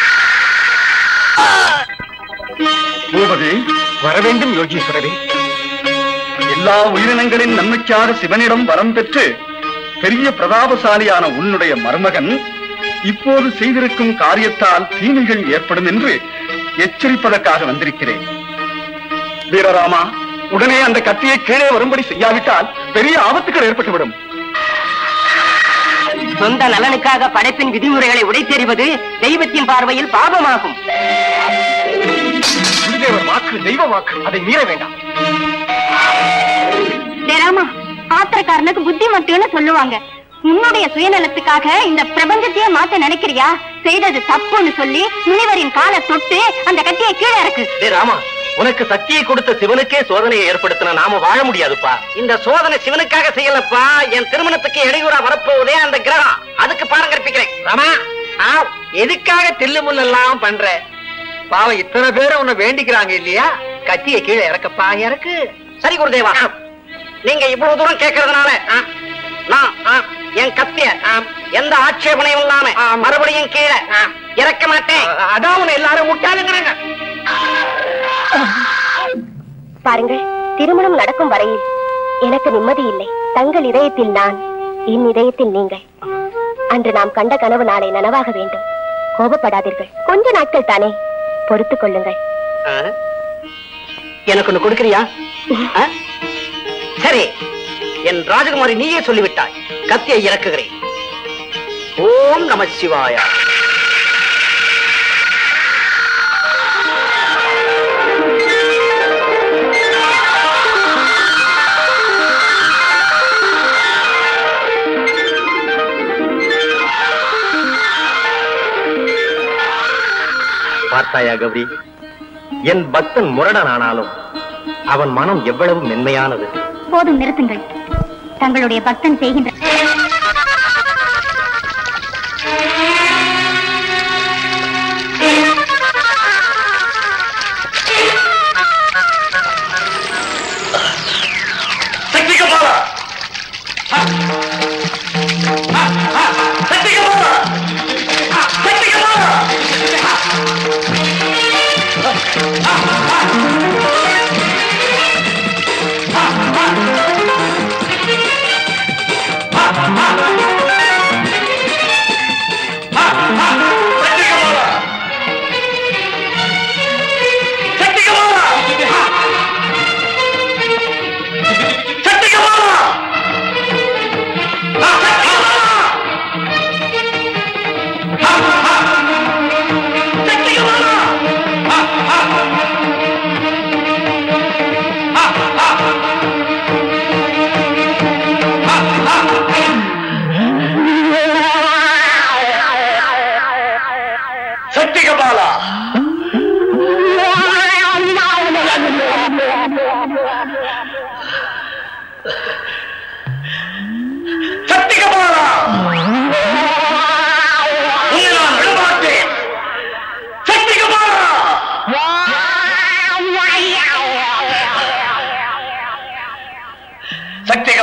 Speaker 5: பூபதி, வரவேண்டும் யோகீஸ்வரரே. எல்லா உயிரினங்களின் நன்மைக்காக சிவனிடம் வரம் பெற்று பெரிய பிரதாபசாலியான உன்னுடைய மருமகன் இப்போது செய்திருக்கும் காரியத்தால் தீமைகள் ஏற்படும் என்று எச்சரிப்பதற்காக வந்திருக்கிறேன். வீரராமா, உடனே அந்த கத்தியை கீழே வரும்படி செய்யாவிட்டால் பெரிய ஆபத்துகள் ஏற்பட்டுவிடும்.
Speaker 13: சொந்த நலனுக்காக படைப்பின் விதிமுறைகளை உடைத்தெறிவது தெய்வத்தின் பார்வையில் பாபமாகும்.
Speaker 1: குருதேவர் வாக்கு தெய்வ வாக்கு, அதை மீற வேண்டாம்.
Speaker 12: ராமா, ஆத்திரக்காரனுக்கு புத்தி மட்டும்னு சொல்லுவாங்க. உன்னுடைய சுயநலத்துக்காக இந்த பிரபஞ்சத்தையே மாத்த நினைக்கிறியா? செய்தது தப்புன்னு சொல்லி முனிவரின் காலை தொட்டு அந்த கத்தியை கீழே இறக்கு.
Speaker 15: ராமா, உனக்கு சக்தியை கொடுத்த சிவனுக்கே சோதனையை ஏற்படுத்தின நாம வாழ முடியாதுப்பா.
Speaker 6: இந்த சோதனை சிவனுக்காக செய்யலப்பா. என் திருமணத்துக்கு இடையூறா வரப்போவதே அந்த கிரகம். அதுக்கு பாடம் கற்பிக்கிறேன்.
Speaker 9: ராமா, எதுக்காக தில்லு முள்ளெல்லாம் பண்ற? பாவம், இத்தனை பேரை உன்னை வேண்டிக்கிறாங்க இல்லையா? கத்தியை கீழே இறக்கப்பா, இறக்கு.
Speaker 6: சரி குருதேவா, நீங்க இவ்வளவு தூரம் கேட்கறதுனால நான் என் கத்திய எந்த ஆட்சேபனையும் இல்லாம மறுபடியும் கீழே இறக்க மாட்டேன்.
Speaker 9: அதான் உன்னை எல்லாரும் முட்டாளுங்கிறாங்க.
Speaker 2: பாருங்கள், திருமணம் நடக்கும் வரையில் எனக்கு நிம்மதி இல்லை. தங்கள் இதயத்தில் நான், என் இதயத்தில் நீங்கள். அன்று நாம் கண்ட கனவு நாளை நனவாக வேண்டும். கோபப்படாதீர்கள். கொஞ்ச நாட்கள் தானே, பொறுத்துக் கொள்ளுங்கள்.
Speaker 6: எனக்கு ஒண்ணு கொடுக்கிறியா? சரி, என் ராஜகுமாரி நீயே சொல்லிவிட்டாய். கத்தியை இறக்குகிறேன். ஓம் நம சிவாயா.
Speaker 15: பார்த்தாயா கௌரி, என் பக்தன் முரடனானாலும் அவன் மனம் எவ்வளவு மென்மையானது.
Speaker 12: போதும், நிறுத்துங்கள். தங்களுடைய பக்தன் செய்கின்ற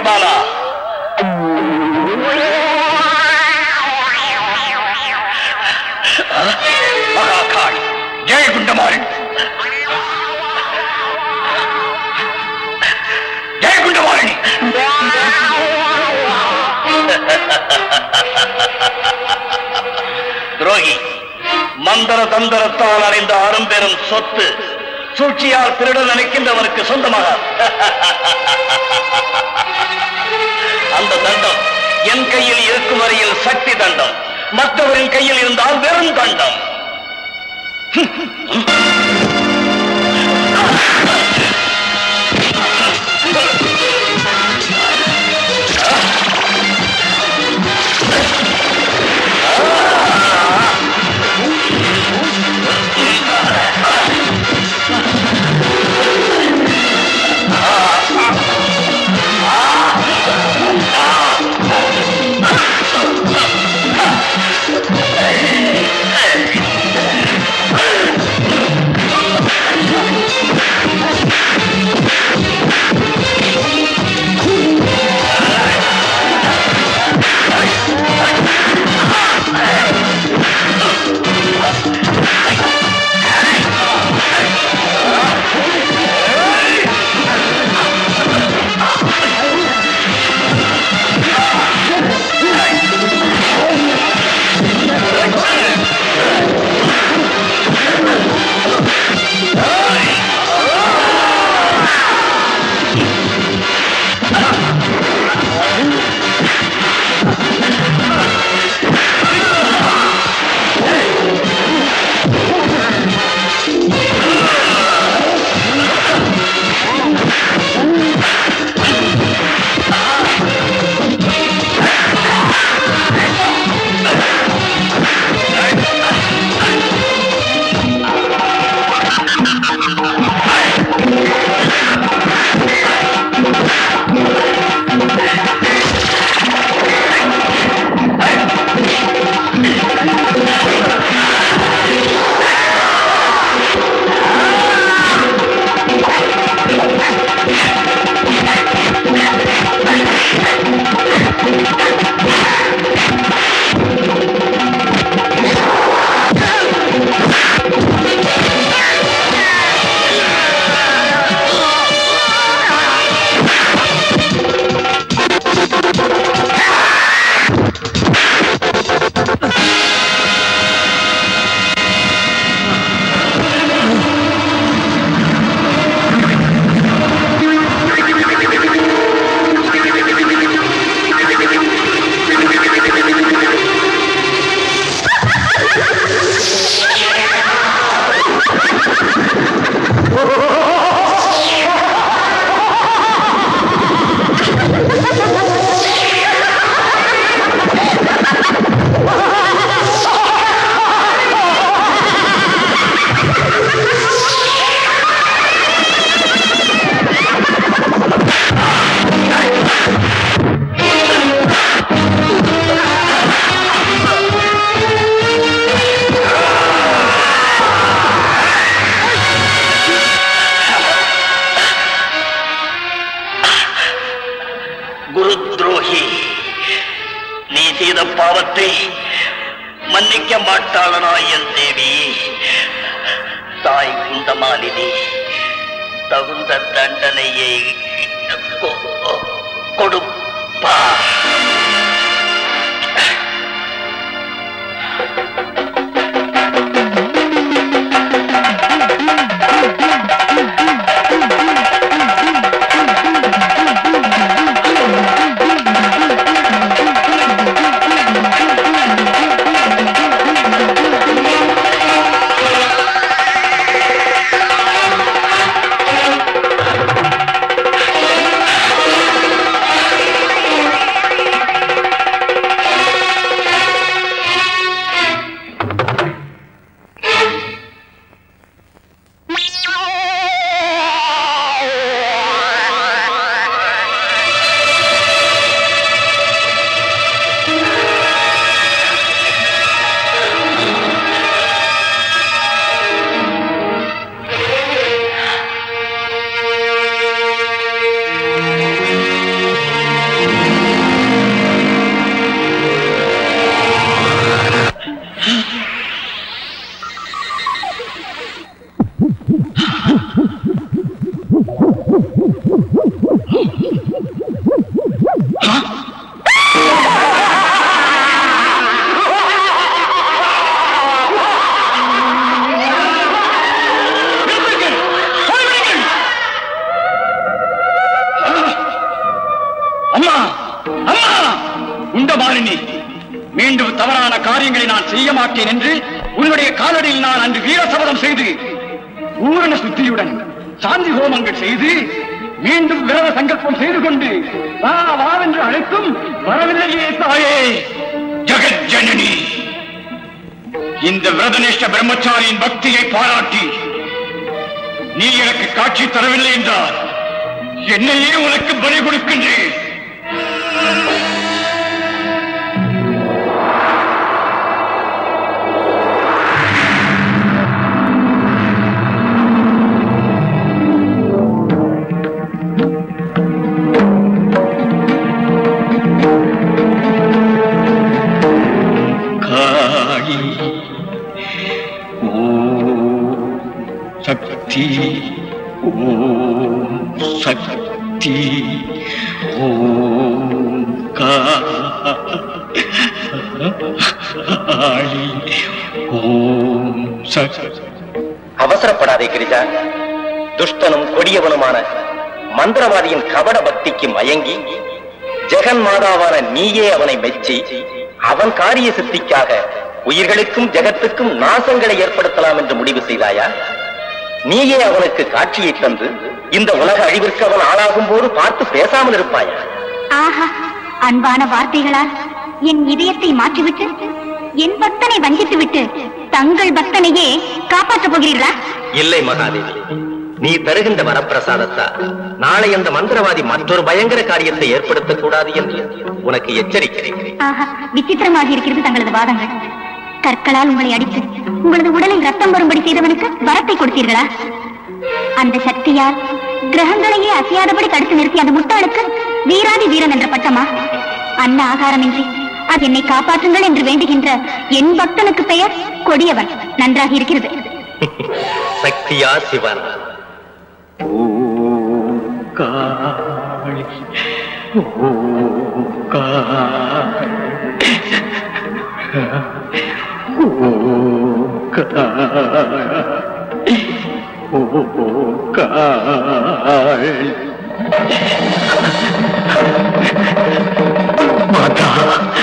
Speaker 14: சத்யபாலா, மகாகாள், ஜெயகுண்டமாறன், ஜெயகுண்டமாரணி. துரோகி, மந்திர தந்திரத்தால் அறிந்த அரும்பெரும் சொத்து சூழ்ச்சியால் திருட நினைக்கின்றவனுக்கு சொந்தமாக அந்த தண்டம் என் கையில் இருக்கும் வரையில் சக்தி தண்டம், மற்றவரின் கையில் இருந்தால் வெறும் தண்டம். பாவத்தை மன்னிக்க மாட்டாளனா என் தேவி? தாய் குண்டமாலினி தகுந்த தண்டனையை கொடுப்பா.
Speaker 3: போல் தவறான காரியங்களை நான் செய்ய மாட்டேன் என்று உன்னுடைய காலடியில் நான் அன்று வீர சபதம் செய்து பூரண சுத்தியுடன் சாந்தி ஹோமங்கள் செய்து மீண்டும் விரத சங்கல்பம் செய்து கொண்டு வா என்று அழைக்கும் வரவில்லையே தாயே. ஜெகத் ஜனனி, இந்த விரதனிஷ்ட பிரம்மச்சாரியின் பக்தியை பாராட்டி நீ எனக்கு காட்சி தரவில்லை என்றால் என்னையே உனக்கு பலி கொடுக்கின்றேன். சக்தி ஓம் சக்தி ஓம் காளி ஓம் சக்தி.
Speaker 15: அவசரப்படாதே கிரிஜா. துஷ்டனும் கொடியவனுமான மந்திரவாதியின் கபட பக்திக்கு மயங்கி ஜெகன் மாதாவான நீயே அவனை மெச்சி அவன் காரிய சித்திக்காக உயிர்களுக்கும் ஜெகத்துக்கும் நாசங்களை ஏற்படுத்தலாம் என்று முடிவு செய்தாயா? நீயே அவனுக்கு காட்சியை தந்து இந்த உலக அழிவிற்கு அவன் ஆளாகும் போது பார்த்து பேசாமல் இருப்பாயா?
Speaker 12: ஆஹா, அன்பான வார்த்தைகளால் என் இதயத்தை மாற்றிவிட்டு என் பக்தனை வஞ்சித்து விட்டு தங்கள் பக்தனையே காப்பாற்றப் போகிறீர்களா?
Speaker 15: இல்லை மகாதேவி, நீ தருகின்ற வரப்பிரசாதத்தால் நாளை அந்த மந்திரவாதி மற்றொரு பயங்கர காரியத்தை ஏற்படுத்தக் கூடாது என்று உனக்கு எச்சரிக்கிறேன்.
Speaker 12: ஆஹா, விசித்திரமாக இருக்கிறது தங்களது வாதங்கள். கற்களால் உங்களை அடித்து உங்களது உடலில் ரத்தம் வரும்படி செய்தவனுக்கு வரத்தை கொடுத்தீர்களா? அந்த சக்தியால் கிரகங்களையே அசையாதபடி தடுத்து நிறுத்தி அந்த முட்டாளுக்கு வீராதி வீரன் என்ற பட்டமா? அன்ன ஆகாரமின்றி அது என்னை காப்பாற்றுங்கள் என்று வேண்டுகின்ற என் பக்தனுக்கு பெயர் கொடியவன். நன்றாக இருக்கிறது.
Speaker 15: சக்தியா சிவன்?
Speaker 3: மாதா,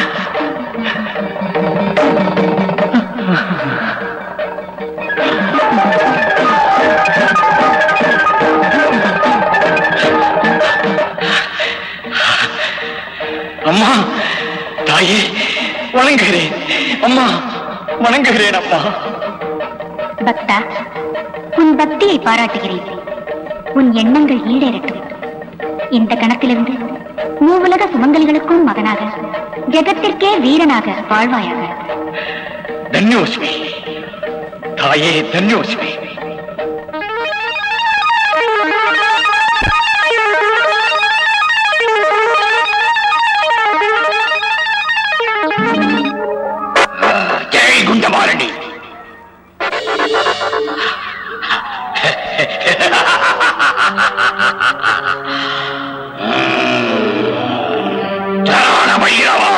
Speaker 3: அம்மா, தாயே வணங்குகிறேன். அம்மா வணங்குகிறேன். அம்மா
Speaker 12: பக்தா, உன் பக்தியை பாராட்டுகிறேன். உன் எண்ணங்கள் ஈடேறட்டும். இந்த கணத்திலிருந்து மூவுலக சுமங்கலிகளுக்கும் மகனாக ஜெகத்திற்கே வீரனாக வாழ்வாயாக.
Speaker 3: தன்யோஸ்மி தாயே, தன்யோஸ்மி. ஜெய் குண்டமாரணி. பைரவா,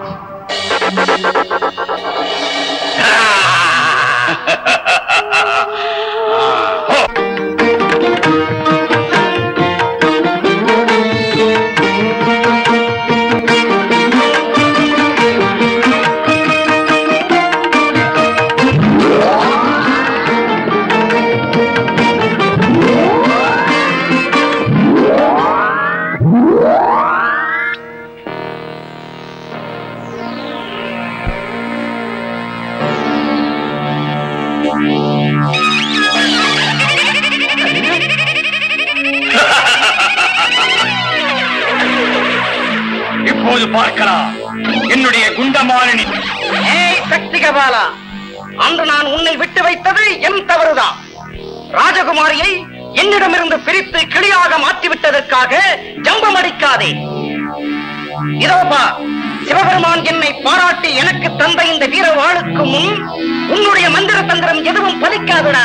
Speaker 3: இப்போது பார்க்கலாம் என்னுடைய குண்டமாலினி.
Speaker 6: ஏய் சக்தி கபாலா, அன்று நான் உன்னை விட்டு வைத்தது என் தவறுதான். ராஜகுமாரியை என்னிடமிருந்து பிரித்து கிளியாக மாற்றிவிட்டதற்காக ஜம்பம் அடிக்காதே. இதோப்பா, சிவபெருமான் என்னை பாராட்டி எனக்கு தந்த இந்த வீர வாளுக்கு முன் உன்னுடைய மந்திர தந்திரம் எதுவும் பலிக்காதுடா.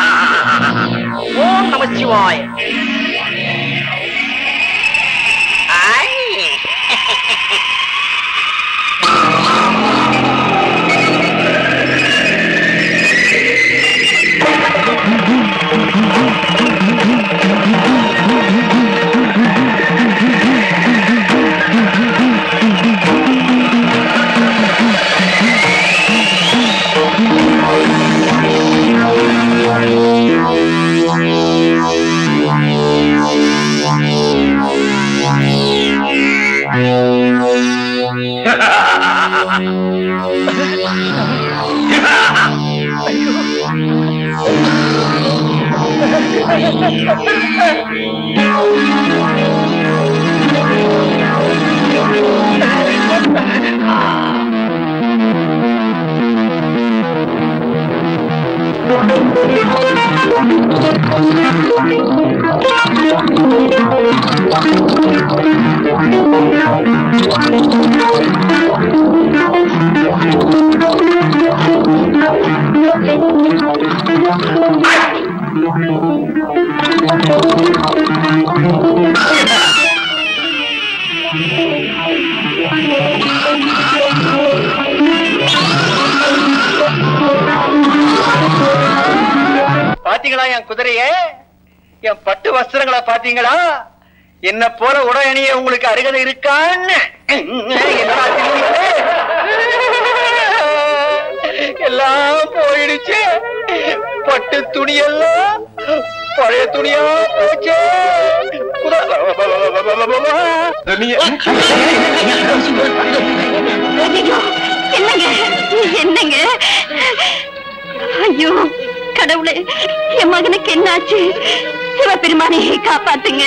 Speaker 6: ஓம் நமச்சிவாய.
Speaker 9: பாத்தீங்களா என் குதிரைய, என் பட்டு வஸ்திரங்களை பாத்தீங்களா? என்ன போல உடை அணிய உங்களுக்கு அருகதை இருக்கான்னு எல்லாம் போயிடுச்சு. பட்டு துணியெல்லாம் பழைய துணியா போச்சு.
Speaker 12: என்னங்க? ஐயோ கடவுளே, என் மகனுக்கு என்னாச்சு? சிவபெருமானை காப்பாத்துங்க.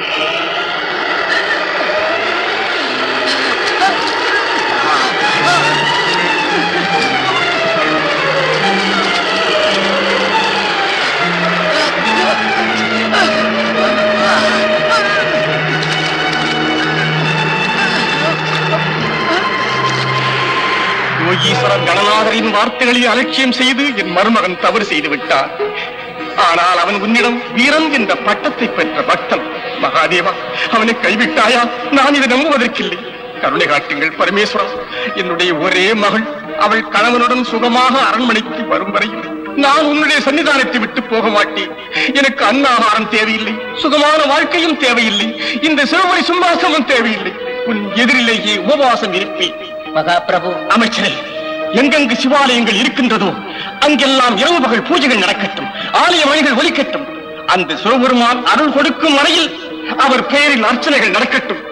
Speaker 1: யோகீஸ்வரர் கணநாதரின் வார்த்தைகளை அலட்சியம் செய்து என் மருமகன் தவறு செய்து விட்டார். ஆனால் அவன் உன்னிடம் வீரன் என்ற பட்டத்தை பெற்ற பக்தன். மகாதேவா, அவனை கைவிட்டாயா? நான் இதை நம்புவதற்கில்லை. கருணை காட்டுங்கள் பரமேஸ்வரா. என்னுடைய ஒரே மகள், அவள் கணவனுடன் சுகமாக அரண்மனைக்கு வரும் வரையில் நான் உன்னுடைய சன்னிதானத்தை விட்டு போக மாட்டேன். எனக்கு அன்னாகாரம் தேவையில்லை, சுகமான வாழ்க்கையும் தேவையில்லை, இந்த சிவபுரி சிம்மாசனம் தேவையில்லை. உன் எதிரிலேயே உபவாசம் இருப்பேன்.
Speaker 13: மகாபிரபு.
Speaker 1: அமைச்சரே, எங்கெங்கு சிவாலயங்கள் இருக்கின்றதோ அங்கெல்லாம் இரவு பகல் பூஜைகள் நடக்கட்டும், ஆலய மணிகள் ஒலிக்கட்டும். அந்த சிவபெருமான் அருள் கொடுக்கும் வரையில் அவர் பெயரில் அர்ச்சனைகள் நடக்கட்டும்.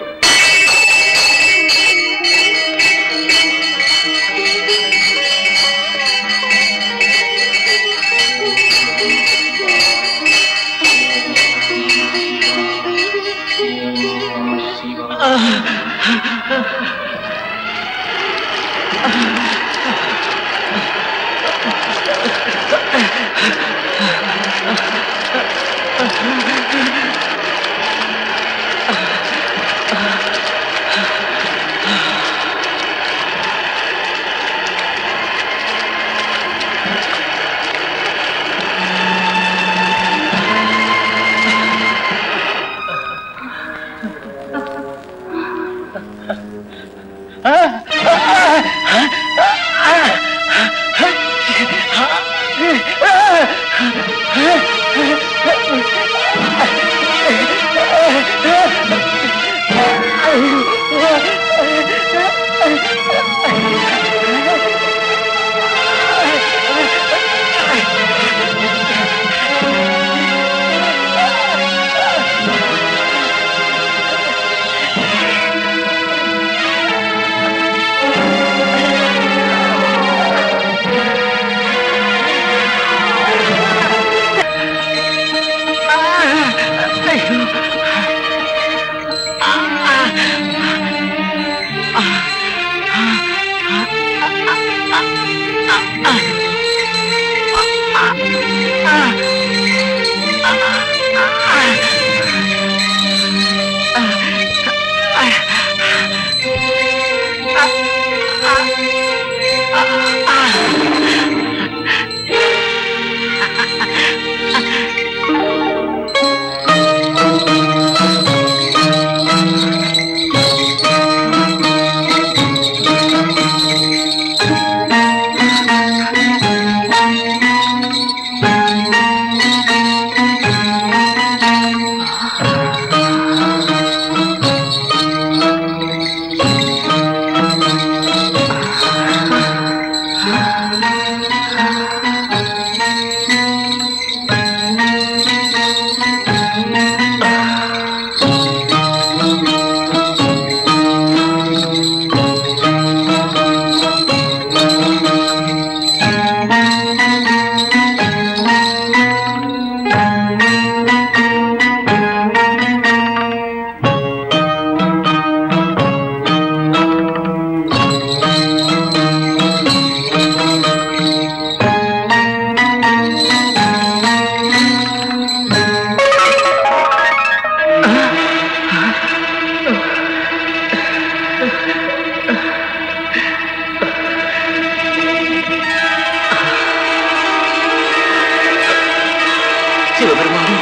Speaker 6: சிவபெருமானே,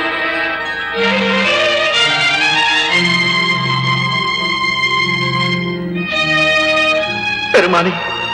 Speaker 6: பெருமானே,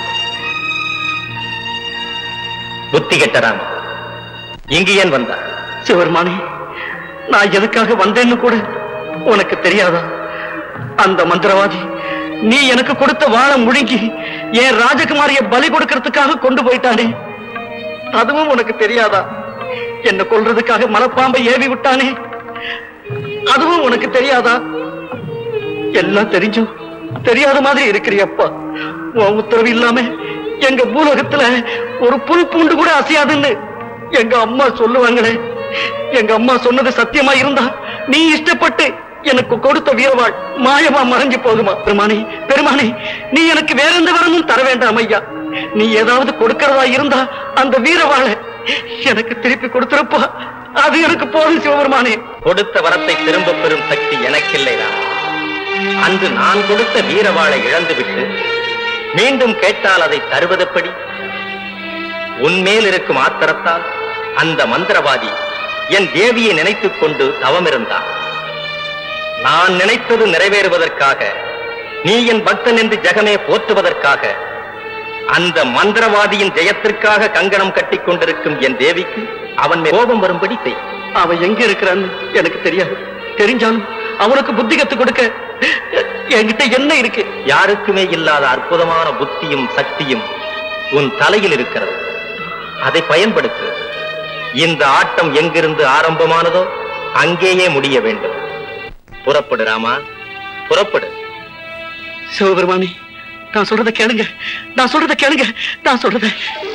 Speaker 15: புத்தி கெட்டராம், இங்கு ஏன் வந்தார்?
Speaker 6: சிவபெருமானே, நான் எதுக்காக வந்தேன்னு கூட உனக்கு தெரியாதா? அந்த மந்திரவாதி நீ எனக்கு கொடுத்த வாழை முழுங்கி என் ராஜகுமாரிய பலி கொடுக்கறதுக்காக கொண்டு போயிட்டானே, அதுவும் உனக்கு தெரியாதா? என்ன கொல்றதுக்காக மலைப்பாம்பை ஏவி விட்டானே, அதுவும் உனக்கு தெரியாதா? எல்லாம் தெரிஞ்சும் தெரியாத மாதிரி இருக்கிறியப்பா. உன் உத்தரவு இல்லாம எங்க பூலோகத்துல ஒரு புல் பூண்டு கூட அசையாதுன்னு எங்க அம்மா சொல்லுவாங்களே. எங்க அம்மா சொன்னது சத்தியமா இருந்தா நீ இஷ்டப்பட்டு எனக்கு கொடுத்த வீரவாள் மாயமா மறைஞ்சு போகுமா? பெருமானே, பெருமானே, நீ எனக்கு வேற எந்த வரமும் தர வேண்டாம் ஐயா. நீ ஏதாவது கொடுக்கிறதா இருந்தா அந்த வீரவாளை எனக்கு திருப்பி கொடுத்துருப்பா, அது எனக்கு போதும் சிவபெருமானே.
Speaker 15: கொடுத்த வரத்தை திரும்ப பெறும் சக்தி எனக்கில்லைடா. அன்று நான் கொடுத்த வீரவாளை இழந்துவிட்டு மீண்டும் கேட்டால் அதை தருவதெப்படி? உன்மேல் இருக்கும் ஆத்திரத்தால் அந்த மந்திரவாதி என் தேவியை நினைத்துக் கொண்டு தவமிருந்தான். நான் நினைத்தது நிறைவேறுவதற்காக, நீ என் பக்தன் என்று ஜெகமே போற்றுவதற்காக, அந்த மந்திரவாதியின் ஜெயத்திற்காக கங்கணம் கட்டிக் கொண்டிருக்கும் என் தேவிக்கு அவன் மேல் கோபம் வரும்படி செய்.
Speaker 6: அவன் எங்க இருக்கிறான்னு எனக்கு தெரியாது. தெரிஞ்சாலும் அவனுக்கு புத்தி கத்துக் கொடுக்க என்கிட்ட என்ன இருக்கு?
Speaker 15: யாருக்குமே இல்லாத அற்புதமான புத்தியும் சக்தியும் உன் தலையில் இருக்கிறது. அதை பயன்படுத்து. இந்த ஆட்டம் எங்கிருந்து ஆரம்பமானதோ அங்கேயே முடிய வேண்டும். புறப்படு ராமா, புறப்படு.
Speaker 6: சிவபெருமானே, நான் சொல்றதை கேளுங்க, நான் சொல்றதை கேளுங்க, நான் சொல்றதை.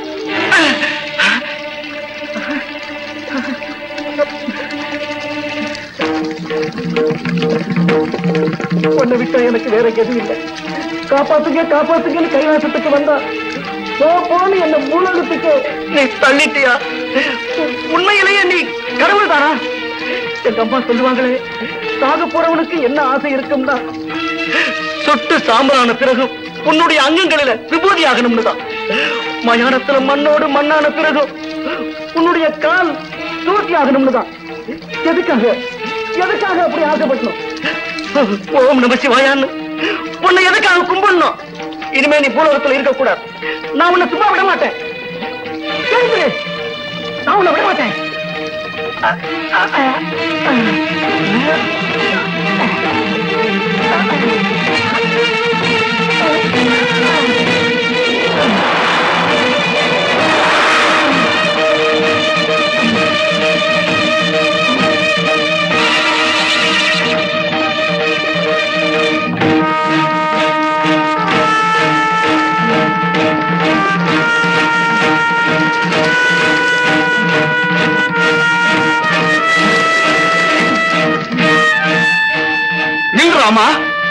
Speaker 6: உன்னை விட்டா எனக்கு வேற எதுவும் இல்லை. காப்பாத்துங்க காப்பாத்துங்கன்னு கைலாசத்துக்கு வந்தா போன்னு என்ன மூலகத்துக்கு நீ தள்ளிட்டியா? உண்மையிலேயே நீ கடவுள் தானா? எங்க அம்மா சொல்லுவாங்களே, சாக போறவனுக்கு என்ன ஆசை இருக்கும்னா சுட்டு சாம்பலான பிறகு உன்னுடைய அங்கங்களில விபூதி ஆகணும்னு தான். மயானத்துல மண்ணோடு மண்ணான பிறகு உன்னுடைய கால் தூசி ஆகணும்னு தான். எதுக்காக எதுக்காக அப்படி ஆசைப்படணும்? ஓம் நம சிவாயான்னு உன்னை எதுக்காக கும்பிடணும்? இனிமே நீ பூலோகத்தில் இருக்கக்கூடாது. நான் உன்னை சும்மா விட மாட்டேன். நான் உன்னை விட மாட்டேன். ராமா,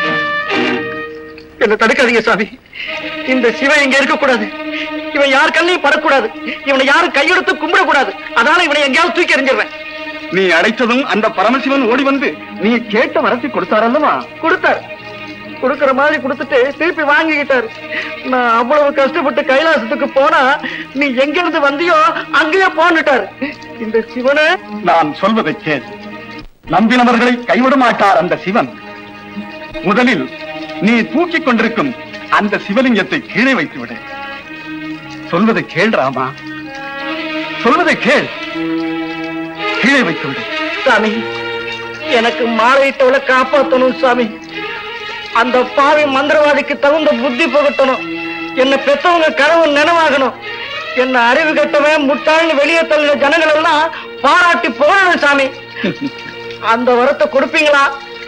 Speaker 6: என்ன தடுக்காதீங்க சாமி. இந்த சிவன் இங்க இருக்கக்கூடாது. இவன் யார் கண்ணையும் படக்கூடாது. இவனை யாரும் கையெடுத்து கும்பிடக்கூடாது. அதனால இவனை எங்கேயாவது தூக்கி எறிஞ்சிடுறேன்.
Speaker 5: நீ அழைத்ததும் அந்த பரமசிவன் ஓடி வந்து நீ கேட்ட வரத்தை கொடுத்தார் அல்லவா?
Speaker 6: கொடுத்தார். கொடுக்கிற மாதிரி கொடுத்துட்டு திருப்பி வாங்கிக்கிட்டாரு. நான் அவ்வளவு கஷ்டப்பட்டு கைலாசத்துக்கு போனா நீ எங்க இருந்து வந்தியோ அங்கேயே போன்னுட்டாரு. இந்த சிவனை
Speaker 5: நான் சொல்வதை கேள். நம்பினவர்களை கைவிட மாட்டார் அந்த சிவன். முதலில் நீ தூக்கிக் கொண்டிருக்கும் அந்த சிவலிங்கத்தை கீழே வைத்து விடு. சொல்வதை கேள் ராமா, சொல்வதை கேள். கீழே வைத்து விடு.
Speaker 6: சாமி, எனக்கு மாலையிட்டவளை காப்பாற்றணும் சாமி. அந்த பாவி மந்திரவாதிக்கு தகுந்த புத்தி புகட்டணும். என்ன பெற்றவங்க கனவு நினைவாகணும். என்ன அறிவு கட்டவன் முட்டாள்னு வெளியே தள்ளின ஜனங்கள் எல்லாம் பாராட்டி போகணும் சாமி. அந்த வரத்தை கொடுப்பீங்களா?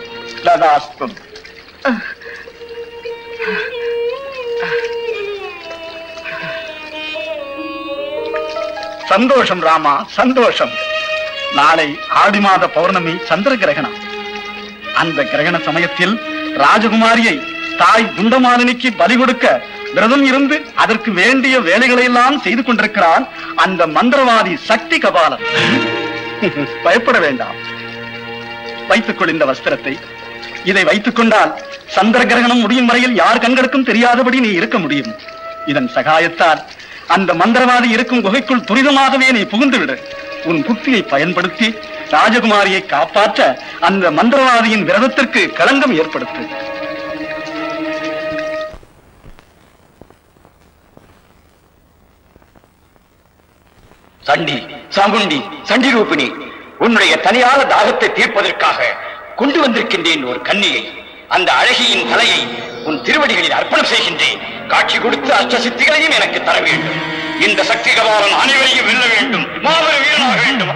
Speaker 5: சந்தோஷம் ராமா, சந்தோஷம். நாளை ஆடி மாத பௌர்ணமி சந்திர கிரகணம். அந்த கிரகண சமயத்தில் ராஜகுமாரியை தாய் குண்டமாலினிக்கு பலி கொடுக்க விரதம் இருந்து அதற்கு வேண்டிய வேலைகளை எல்லாம் செய்து கொண்டிருக்கிறான் அந்த மந்திரவாதி சக்தி கபாலன். பயப்பட வேண்டாம். வைத்துக்கொள் இந்த வஸ்திரத்தை. இதை வைத்துக் கொண்டால் சந்திர கிரகணம் முடியும் வரையில் யார் கண்களுக்கும் தெரியாதபடி நீ இருக்க முடியும். இதன் சகாயத்தால் அந்த மந்திரவாதி இருக்கும் குகைக்குள் துரிதமாகவே நீ புகுந்து விடு. உன் புத்தியை பயன்படுத்தி ராஜகுமாரியை காப்பாற்ற அந்த மந்திரவாதியின் விரதத்திற்கு களங்கம் ஏற்படுத்து.
Speaker 3: சண்டி, சாமுண்டி, சண்டி ரூபிணி, உன்னுடைய தனியான தாகத்தை தீர்ப்பதற்காக கொண்டு வந்திருக்கின்றேன் ஒரு கன்னியை. அந்த அழகியின் தலையை உன் திருவடிகளில் அர்ப்பணம் செய்கின்றேன். காட்சி கொடுத்து அஷ்ட சித்திகளையும் எனக்கு தர வேண்டும். இந்த சக்தி கபாலன் அனைவரையும் வெல்ல வேண்டும். மாபெரும் வீரனாக வேண்டும்.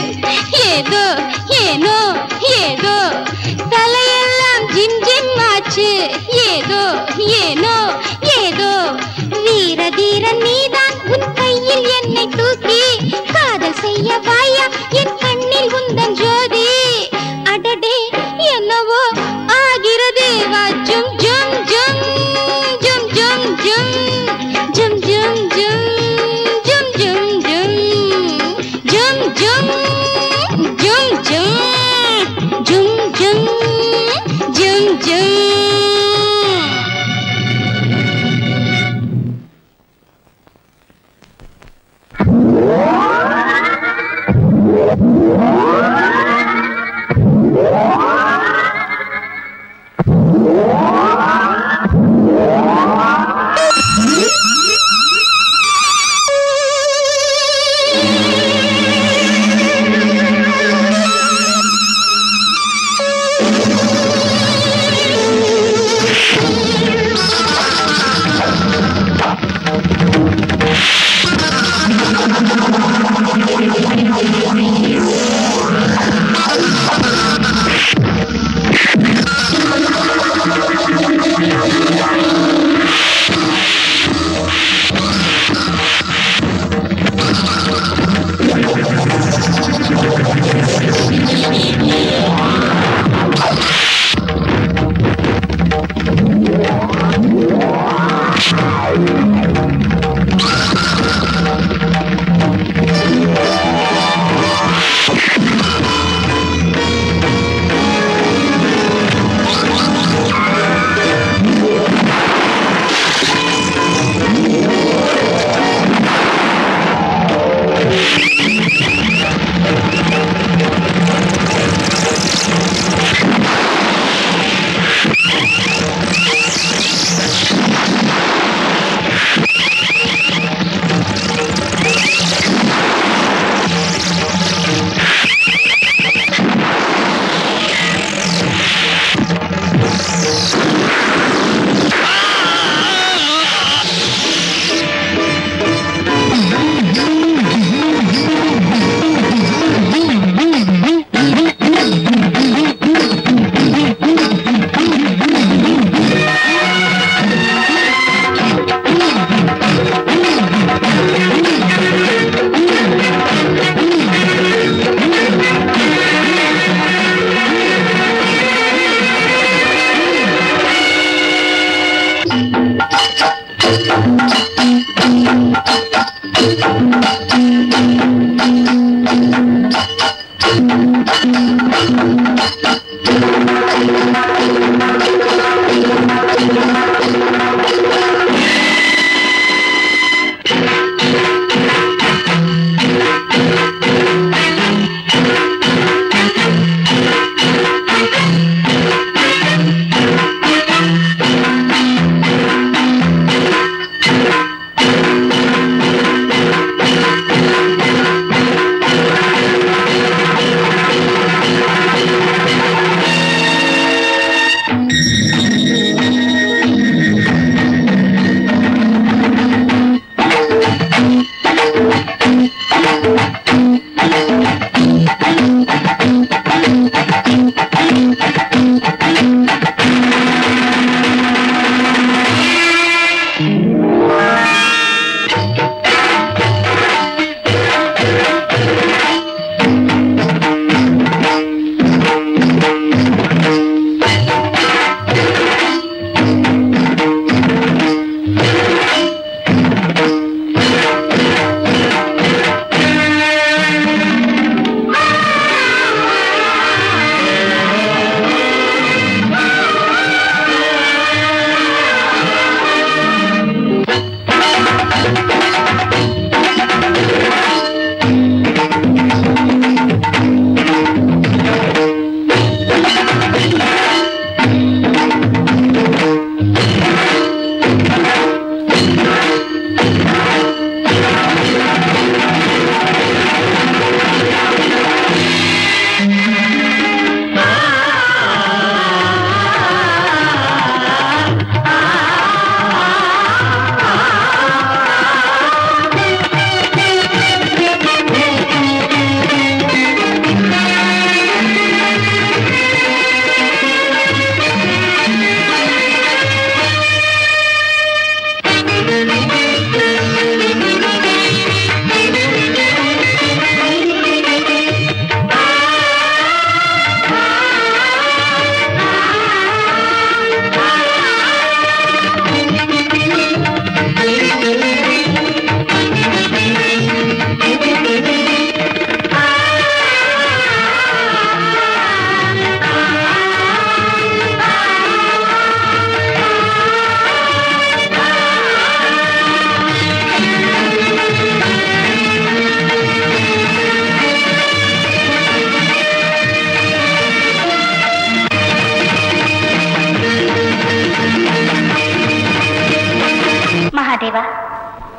Speaker 8: ஏதோ ஏனோ ஏதோ தலையெல்லாம் ஜிம் ஜிம் ஆச்சு. ஆச்சு ஏதோ ஏனோ ஏதோ வீர தீரன் நீதான் உன் கையில் என்னை தூக்கி காதல் செய்ய வாயா என் கண்ணில் உந்தன் ஜோதி அடடே என்னவோ ஆகிறது வா ஜும் ஜும் ஜும் ஜும் ஜும் ஜும் ஜும் ஜும் ஜும் ஜும் ஜும் ஜும் ஜும் ஜும் ஜும் ஜும் ஜும் ஜும் ஜும்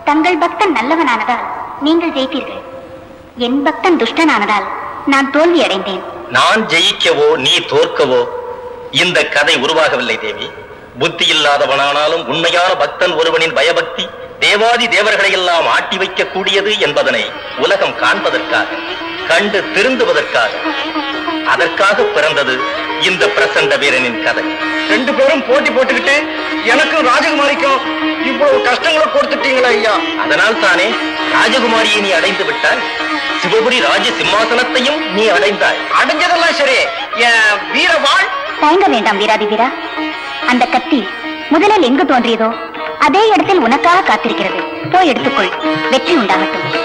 Speaker 12: தங்கள் பக்தன் நல்லவனானதால் நீங்கள் ஜெயித்தீர்கள். என் பக்தன் துஷ்டனானதால் நான் தோல்வி அடைந்தேன்.
Speaker 15: நான் ஜெயிக்கவோ நீ தோற்கவோ இந்த கதை உருவாகவில்லை தேவி. புத்தி இல்லாதவனானாலும் உண்மையான பக்தன் ஒருவனின் பயபக்தி தேவாதி தேவர்களை எல்லாம் ஆட்டி வைக்கக்கூடியது என்பதனை உலகம் காண்பதற்காக, கண்டு திருந்துவதற்காக, அதற்காக பிறந்தது இந்த பிரசண்ட வீரனின் கதை.
Speaker 6: 2 பேரும் போட்டி போட்டுக்கிட்டு எனக்கும் ராஜகுமாரிக்கும் இவ்வளவு கஷ்டங்களை கொடுத்துட்டீங்களா ஐயா?
Speaker 15: அதனால் தானே ராஜகுமாரியை நீ அடைந்து விட்டாய். சிவபுரி ராஜ சிம்மாசனத்தையும் நீ அடைந்தாய்.
Speaker 6: அடைஞ்சதெல்லாம் சரி, என் வீரவாள்.
Speaker 12: தயங்க வேண்டாம் வீராதி வீரா. அந்த கத்தி முதலில் எங்கு தோன்றியதோ அதே இடத்தில் உனக்காக காத்திருக்கிறது. போய் எடுத்துக்கொள். வெற்றி உண்டாகட்டும்.